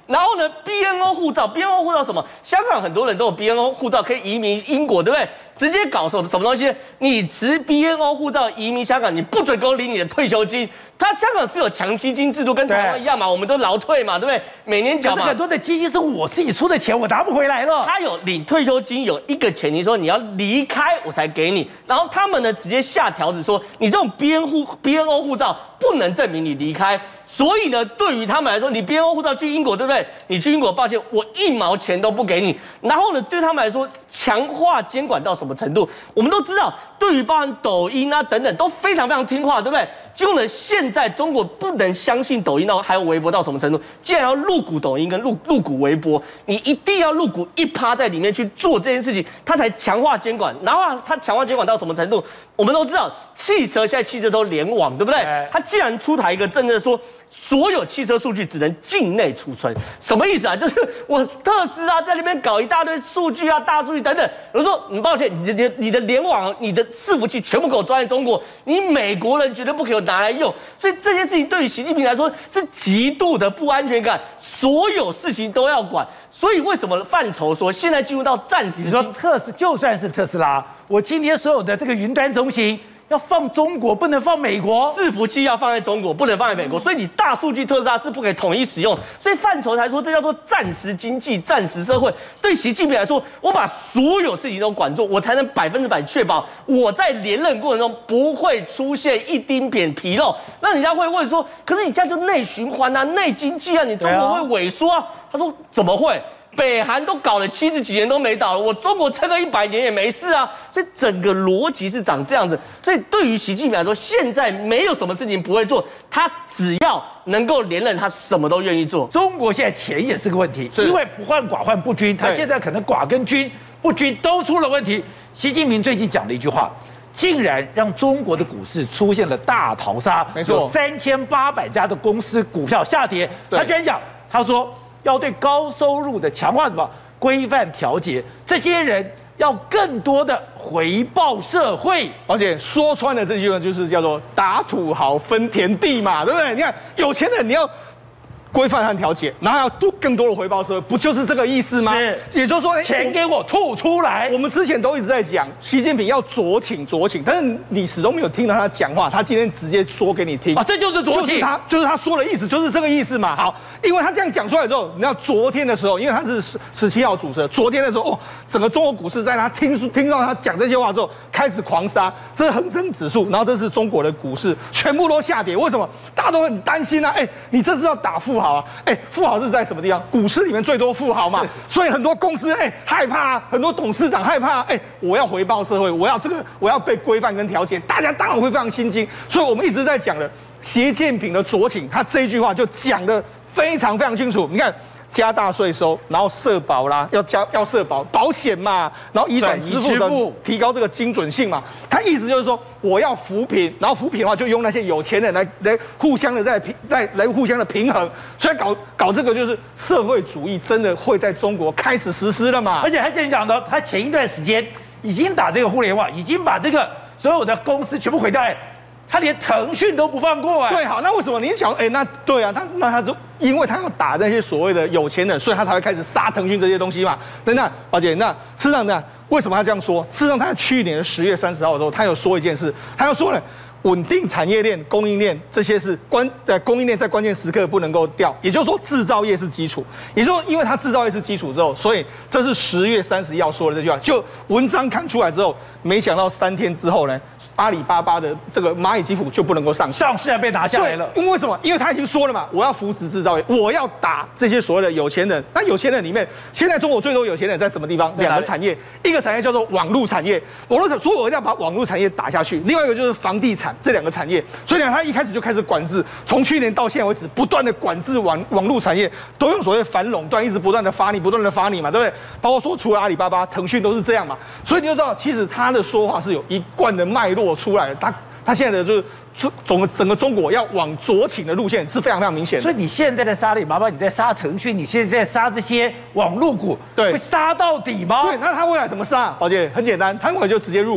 然后呢 ，B N O 护照 ，B N O 护照什么？香港很多人都有 B N O 护照，可以移民英国，对不对？直接搞什么什么东西？你持 B N O 护照移民香港，你不准给我领你的退休金。他香港是有强基金制度，跟台湾一样嘛，我们都劳退嘛，对不对？每年缴嘛。 很多的基金是我自己出的钱，我拿不回来了。 他有领退休金，有一个前提说你要离开我才给你。然后他们呢直接下条子说，你这种 B N 护 B N O 护照不能证明你离开。所以呢，对于他们来说，你 B N O 护照去英国，对不对？你去英国，抱歉，我一毛钱都不给你。然后呢，对他们来说，强化监管到什么程度？我们都知道，对于包含抖音啊等等，都非常非常听话，对不对？结果呢，现在中国不能相信抖音到还有微博到什么程度？既然要入股抖音跟入入股微博，你一定要入股一趴在里面去做这件事情，它才强化监管。然后啊，它强化监管到什么程度？我们都知道，汽车现在汽车都联网，对不对？它既然出台一个政策说，所有汽车数据只能境内储存，什么意思啊？就是我特斯拉在那边搞一大堆数据啊、大数据等等。我说，你抱歉，你的你的联网、你的伺服器全部给我装在中国，你美国人绝对不可以拿来用。所以这件事情对于习近平来说是极度的不安全感，所有事情都要管。所以为什么范畴说现在进入到暂时？ 你说特斯就算是特斯拉，我今天所有的这个云端中心要放中国，不能放美国， 伺服器要放在中国，不能放在美国，所以你大数据特斯拉是不可以统一使用，所以范畴才说这叫做暂时经济、暂时社会。对习近平来说，我把所有事情都管住，我才能百分之百确保我在连任过程中不会出现一丁点纰漏。那人家会问说，可是你这样就内循环啊、内经济啊，你中国会萎缩啊？他说怎么会？北韩都搞了七十几年都没倒了，我中国撑个一百年也没事啊，所以整个逻辑是长这样子。所以对于习近平来说，现在没有什么事情不会做，他只要能够连任，他什么都愿意做。 中国现在钱也是个问题，因为不患寡患不均，他现在可能寡跟均不均都出了问题。习近平最近讲了一句话，竟然让中国的股市出现了大逃杀， 没错， 有三千八百家的公司股票下跌。他居然讲，他说要对高收入的强化什么规范调节，这些人要更多的回报社会。 而且说穿了这句话就是叫做打土豪分田地嘛，对不对？你看有钱人你要规范和调节，然后要多更多的回报社会，不就是这个意思吗？ 是， 也就是说， 钱给我吐出来。 我们之前都一直在讲，习近平要酌情酌情，但是你始终没有听到他讲话，他今天直接说给你听啊，这就是酌情， 就是他就是他说的意思，就是这个意思嘛。好，因为他这样讲出来之后，你知道昨天的时候，因为他是十十七号主持，昨天的时候，哦，整个中国股市在他听听到他讲这些话之后，开始狂杀，这是恒生指数，然后这是中国的股市全部都下跌，为什么？大家都很担心啊，哎，你这是要打富豪啊，哎。富豪是在什么地方？股市里面最多富豪嘛，所以很多公司哎、欸、害怕啊，很多董事长害怕啊，哎、欸，我要回报社会，我要这个，我要被规范跟调节，大家当然会非常心惊。所以我们一直在讲的习近平的酌情，他这一句话就讲得非常非常清楚。你看。加大税收，然后社保啦，要加要社保保险嘛，然后移转支付的提高这个精准性嘛。他意思就是说，我要扶贫，然后扶贫的话就用那些有钱人来来互相的在平来来互相的平衡，所以搞搞这个就是社会主义真的会在中国开始实施了嘛。 而且他之前讲的，他前一段时间已经打这个互联网，已经把这个所有的公司全部毁掉。他连腾讯都不放过哎、欸， 对，好，那为什么你想？哎、欸，那对啊，他那他就因为他要打那些所谓的有钱人，所以他才会开始杀腾讯这些东西嘛。那那宝姐，那事实上呢，为什么他这样说？事实上，他在去年的十月三十号的时候，他有说一件事，他要说呢，稳定产业链、供应链这些是关呃供应链在关键时刻不能够掉，也就是说制造业是基础，也就是说，因为它制造业是基础之后，所以这是十月三十一号说的这句话。就文章看出来之后，没想到三天之后呢。阿里巴巴的这个蚂蚁金服就不能够上市， 上市还被拿下来了。 因为为什么？因为他已经说了嘛，我要扶持制造业，我要打这些所谓的有钱人。那有钱人里面，现在中国最多有钱人在什么地方？两个产业，一个产业叫做网络产业，网络产，所以我要把网络产业打下去。另外一个就是房地产这两个产业，所以呢，他一开始就开始管制，从去年到现在为止，不断的管制网网络产业，都用所谓反垄断，一直不断的罚你，不断的罚你嘛，对不对？包括说除了阿里巴巴、腾讯都是这样嘛，所以你就知道，其实他的说话是有一贯的脉络出来的，他。他现在的就是整个整个中国要往酌情的路线是非常非常明显的。 所以你现在在杀阿里巴巴，你在杀腾讯，你现在在杀这些网络股， 对， 会杀到底吗？ 对，那他未来怎么杀？宝姐很简单，他未来就直接入股，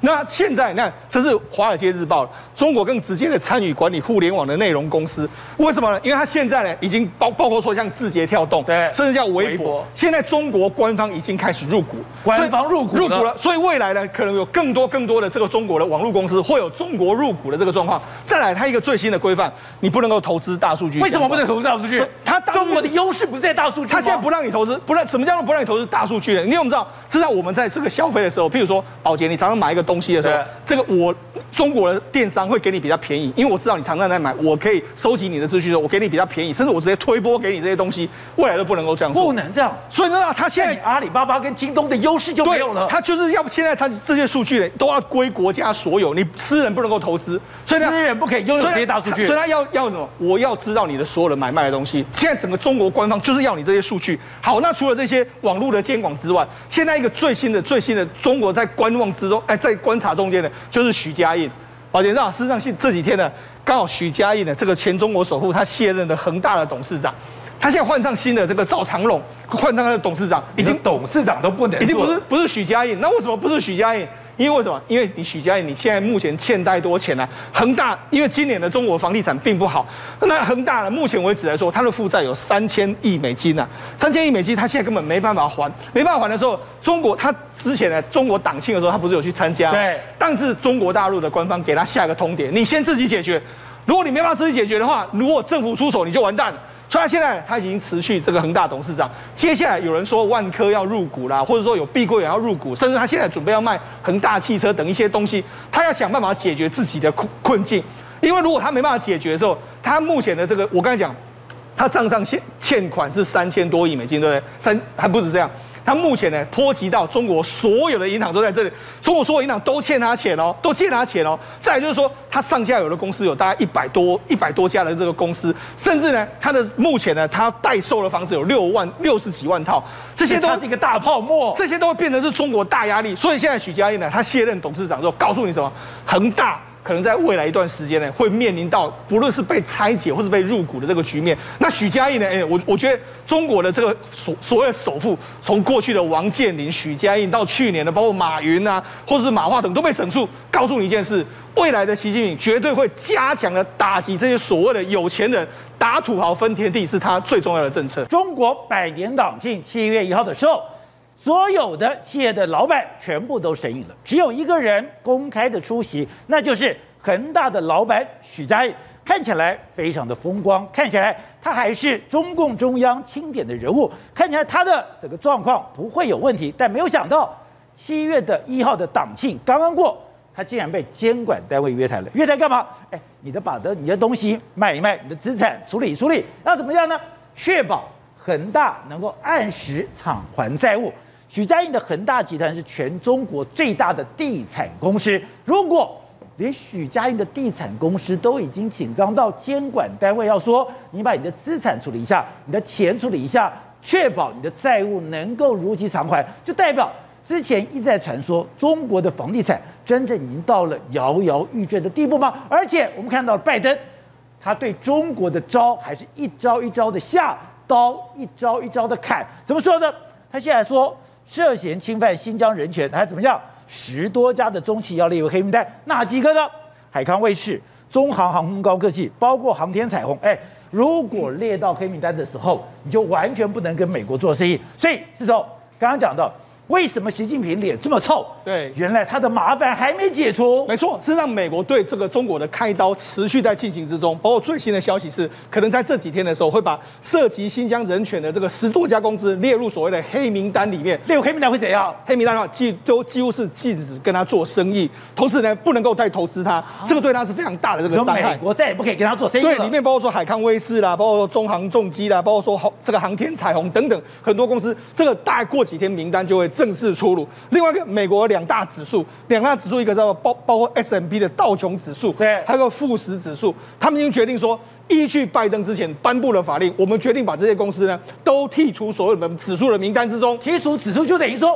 那现在你看，这是《华尔街日报》，中国更直接的参与管理互联网的内容公司，为什么呢？因为它现在呢，已经包包括说像字节跳动， 对， 甚至叫微博， 微博现在中国官方已经开始入股， 官方入股入股了，所以未来呢，可能有更多更多的这个中国的网络公司会有中国入股的这个状况。再来，它一个最新的规范，你不能够投资大数据。 为什么不能投资大数据？ 它中国的优势不是在大数据吗？ 它现在不让你投资，不让什么叫做不让你投资大数据呢？因为我们知道，至少我们在这个消费的时候，譬如说宝洁，你常常买一个东西的时候，这个我中国的电商会给你比较便宜，因为我知道你常常在买，我可以收集你的资讯，我给你比较便宜，甚至我直接推播给你这些东西，未来都不能够这样做， 不能这样。 所以呢，它现在阿里巴巴跟京东的优势就没有了。 它就是要现在它这些数据呢都要归国家所有，你私人不能够投资，所以呢， 私人不可以拥有这些大数据。 所以它要要什么？我要知道你的所有的买卖的东西。现在整个中国官方就是要你这些数据。好，那除了这些网络的监管之外，现在一个最新的最新的中国在观望之中，哎，在观察中间的，就是许家印。宝姐，让事实上这几天呢，刚好许家印呢，这个前中国首富，他卸任了恒大的董事长，他现在换上新的这个赵长龙，换上他的董事长，已经董事长都不能， 已经不是不是许家印。那为什么不是许家印？因为为什么？因为你许家印，你现在目前欠贷多钱呢、啊？恒大因为今年的中国房地产并不好，那恒大呢，目前为止来说，它的负债有三千亿美金啊，三千亿美金，它现在根本没办法还，没办法还的时候，中国它之前呢，中国党庆的时候，它不是有去参加？ 对。 但是中国大陆的官方给他下一个通牒，你先自己解决，如果你没办法自己解决的话，如果政府出手，你就完蛋了。所以他现在他已经辞去这个恒大董事长，接下来有人说万科要入股啦，或者说有碧桂园要入股，甚至他现在准备要卖恒大汽车等一些东西，他要想办法解决自己的困困境。因为如果他没办法解决的时候，他目前的这个我刚才讲，他账上欠欠款是三千多亿美金，对不对？三还不止这样。他目前呢，波及到中国所有的银行都在这里，中国所有银行都欠他钱哦，都借他钱哦。再来就是说，他上下游的公司有大概一百多、一百多家的这个公司，甚至呢，他的目前呢，他代售的房子有六万、六十几万套，这些都是一个大泡沫， 这些都会变成是中国大压力。所以现在许家印呢，他卸任董事长之后，告诉你什么？恒大可能在未来一段时间呢，会面临到不论是被拆解或是被入股的这个局面。那许家印呢？哎，我我觉得中国的这个所所谓的首富，从过去的王健林、许家印到去年的包括马云啊，或者是马化腾都被整肃。告诉你一件事，未来的习近平绝对会加强的打击这些所谓的有钱人，打土豪分田地是他最重要的政策。 中国百年党庆七月一号的时候，所有的企业的老板全部都神隐了，只有一个人公开的出席，那就是恒大的老板许家印，看起来非常的风光，看起来他还是中共中央钦点的人物，看起来他的整个状况不会有问题，但没有想到七月的一号的党庆刚刚过，他竟然被监管单位约谈了。约谈干嘛？哎，你的把的你的东西卖一卖，你的资产处理处理，要怎么样呢？确保恒大能够按时偿还债务。许家印的恒大集团是全中国最大的地产公司，如果连许家印的地产公司都已经紧张到监管单位要说，你把你的资产处理一下，你的钱处理一下，确保你的债务能够如期偿还，就代表之前一直在传说中国的房地产真正已经到了摇摇欲坠的地步吗？而且我们看到拜登，他对中国的招还是一招一招的下，刀一招一招的砍。怎么说呢？他现在说涉嫌侵犯新疆人权，还怎么样？十多家的中企要列入黑名单，哪几个呢？海康威视、中航航空高科技，包括航天彩虹。哎，如果列到黑名单的时候，你就完全不能跟美国做生意。所以，是说刚刚讲到，为什么习近平脸这么臭？ 对， 原来他的麻烦还没解除。 没错，事实上，美国对这个中国的开刀持续在进行之中。包括最新的消息是，可能在这几天的时候，会把涉及新疆人权的这个十多家公司列入所谓的黑名单里面。 列入黑名单会怎样？ 黑名单的话，几都几乎是禁止跟他做生意，同时呢，不能够再投资他，这个对他是非常大的这个伤害。 美国再也不可以跟他做生意了。 对，里面包括说海康威视啦，包括说中航重机啦，包括说这个航天彩虹等等很多公司，这个大概过几天名单就会正式出炉。另外一个，美国两大指数，两大指数一个叫包包括 S and P 的道琼指数， 对， 还有个富时指数，他们已经决定说，依据拜登之前颁布的法令，我们决定把这些公司呢都剔除所有的指数的名单之中。 剔除指数就等于说，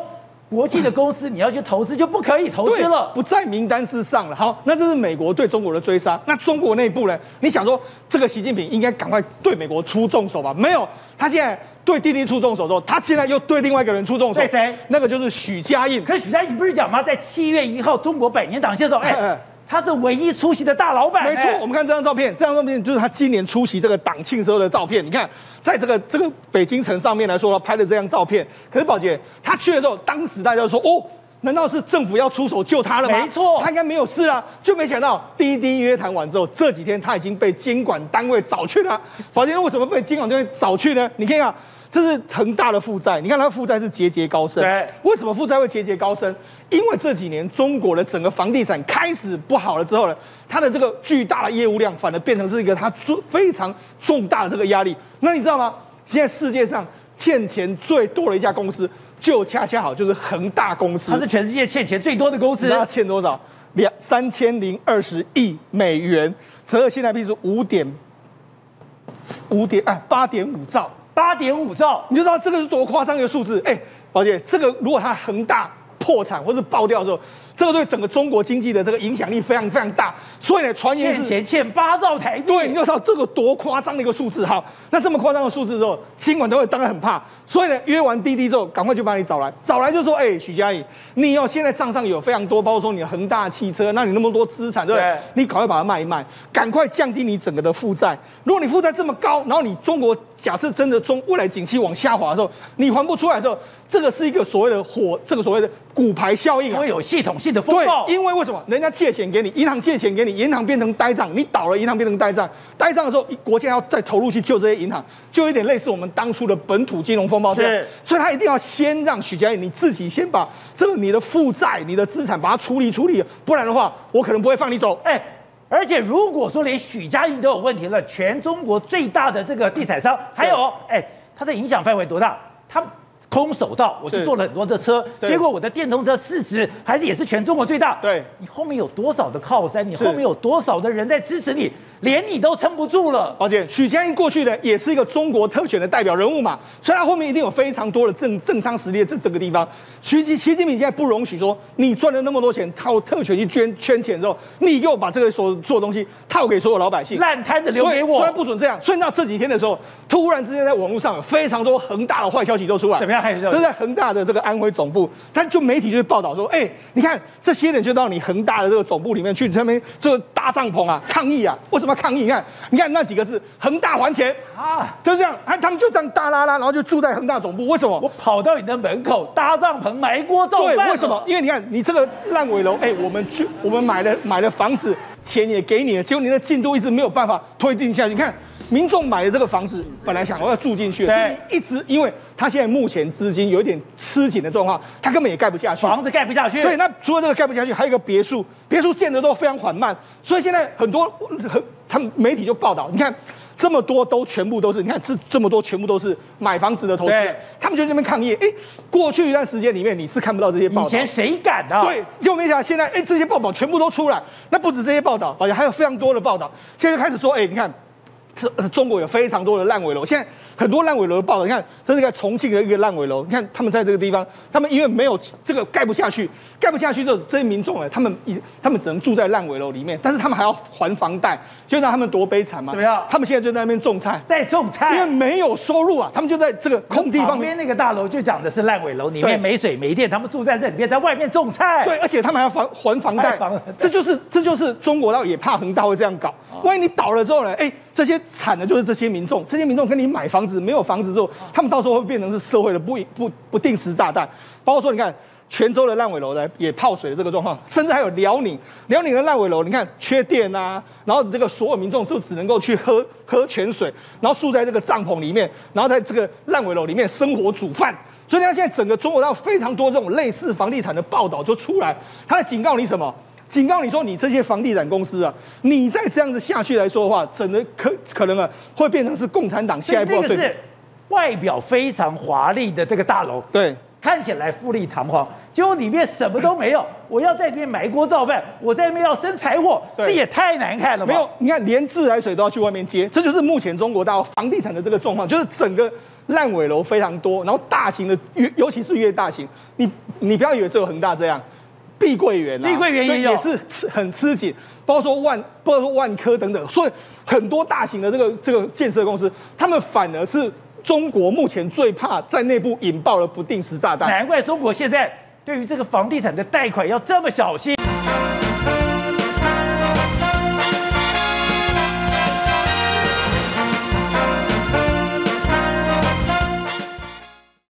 国际的公司你要去投资就不可以投资了， 不在名单之上了。好，那这是美国对中国的追杀。那中国内部呢？你想说这个习近平应该赶快对美国出重手吧？没有，他现在对滴滴出重手之后，他现在又对另外一个人出重手。 对谁？ 那个就是许家印。 可是许家印不是讲吗？在七月一号中国百年党庆的时候，哎。他是唯一出席的大老板。 没错，我们看这张照片，这张照片就是他今年出席这个党庆时候的照片。你看，在这个这个北京城上面来说，他拍的这张照片。可是宝杰他去的时候，当时大家就说哦。难道是政府要出手救他了吗？ 没错， 他应该没有事啊，就没想到滴滴约谈完之后，这几天他已经被监管单位找去了。宝杰为什么被监管单位找去呢？你看啊，这是恒大的负债，你看他负债是节节高升。 对， 为什么负债会节节高升？因为这几年中国的整个房地产开始不好了之后呢，它的这个巨大的业务量反而变成是一个它非常重大的这个压力。那你知道吗？现在世界上欠钱最多的一家公司，就恰恰好就是恒大公司。 它是全世界欠钱最多的公司。 它欠多少？两三千零二十亿美元，折合现在币是五点五点哎八点五兆。 八点五兆， 你就知道这个是多夸张一个数字。哎，宝姐，这个如果它恒大破产或是爆掉的时候，这个对整个中国经济的这个影响力非常非常大。所以呢，传言是欠钱欠八兆台币。 对，你就知道这个多夸张的一个数字。好，那这么夸张的数字之后，监管单位当然很怕。所以呢，约完滴滴之后，赶快就把你找来，找来就说，哎，许家印，你哦现在账上有非常多，包括说你的恒大汽车，那你那么多资产，对不对？对，你赶快把它卖一卖，赶快降低你整个的负债。如果你负债这么高，然后你中国假设真的中未来景气往下滑的时候，你还不出来的时候，这个是一个所谓的火，这个所谓的骨牌效应啊， 会有系统性的风暴。 对，因为为什么？人家借钱给你，银行借钱给你，银行变成呆账，你倒了，银行变成呆账，呆账的时候，国家要再投入去救这些银行，就有点类似我们当初的本土金融风暴这样。所以他一定要先让许家印你自己先把这个你的负债、你的资产把它处理处理，不然的话，我可能不会放你走。 哎。而且如果说连许家印都有问题了，全中国最大的这个地产商，还有哎，它的影响范围多大？它空手道，我去做了很多的车，结果我的电动车市值还是也是全中国最大。 对， 你后面有多少的靠山？你后面有多少的人在支持你？连你都撑不住了。 而且许家印过去呢，也是一个中国特权的代表人物嘛，所以他后面一定有非常多的政政商实力。这这个地方，习习习近平现在不容许说，你赚了那么多钱，靠特权去捐圈钱之后，你又把这个所做的东西套给所有老百姓， 烂摊子留给我。 虽然不准这样，所以到这几天的时候，突然之间在网络上有非常多恒大的坏消息都出来。 怎么样？这是在恒大的这个安徽总部，他就媒体就会报道说，哎、欸，你看这些人就到你恒大的这个总部里面去，他们这个搭帐篷啊，抗议啊，为什么要抗议？你看。你看那几个字，恒大还钱啊，就这样，他们就这样大拉拉，然后就住在恒大总部。为什么？ 我跑到你的门口搭帐篷埋锅造饭。 对，为什么？因为你看你这个烂尾楼，哎、欸，我们去我们买了买了房子，钱也给你了，结果你的进度一直没有办法推进下去。你看民众买的这个房子，本来想要住进去，对，一直因为他现在目前资金有一点吃紧的状况，他根本也盖不下去， 房子盖不下去。 对，那除了这个盖不下去，还有一个别墅，别墅建的都非常缓慢，所以现在很多很。他们媒体就报道，你看这么多都全部都是，你看这这么多全部都是买房子的投资人，他们就在那边抗议。哎，过去一段时间里面你是看不到这些报道， 以前谁敢啊？ 对，就没想到现在，哎，这些报道全部都出来。那不止这些报道，而且还有非常多的报道，现在就开始说，哎，你看，这中国有非常多的烂尾楼，现在。很多烂尾楼的报道，你看这是一个重庆的一个烂尾楼，你看他们在这个地方，他们因为没有这个盖不下去，盖不下去之后，这些民众呢，他们一他们只能住在烂尾楼里面，但是他们还要还房贷，就让他们多悲惨嘛。 怎么样？ 他们现在就在那边种菜， 在种菜， 因为没有收入啊，他们就在这个空地方旁边那个大楼就讲的是烂尾楼，里面没水没电，他们住在这里面，在外面种菜。 对，而且他们还要还还房贷，这就是这就是中国到也怕恒大会这样搞，万一你倒了之后呢，哎。这些惨的就是这些民众，这些民众跟你买房子没有房子之后，他们到时候会变成是社会的不不不定时炸弹。包括说，你看泉州的烂尾楼呢也泡水的这个状况，甚至还有辽宁辽宁的烂尾楼，你看缺电啊，然后这个所有民众就只能够去喝喝泉水，然后住在这个帐篷里面，然后在这个烂尾楼里面生活煮饭。所以你看现在整个中国大陆非常多这种类似房地产的报道就出来，他在警告你什么？警告你说，你这些房地产公司啊，你再这样子下去来说的话，整个可可能啊，会变成是共产党下一步。 这个是外表非常华丽的这个大楼， 对， 看起来富丽堂皇，结果里面什么都没有。我要在里面埋锅造饭，我在里面要生柴火，这也太难看了吧？ 没有，你看连自来水都要去外面接，这就是目前中国大陆房地产的这个状况，就是整个烂尾楼非常多，然后大型的越尤其是越大型，你你不要以为只有恒大这样，碧桂园啊， 碧桂园也有也是吃很吃紧，包括说万包括说万科等等，所以很多大型的这个这个建设公司，他们反而是中国目前最怕在内部引爆了不定时炸弹。 难怪中国现在对于这个房地产的贷款要这么小心。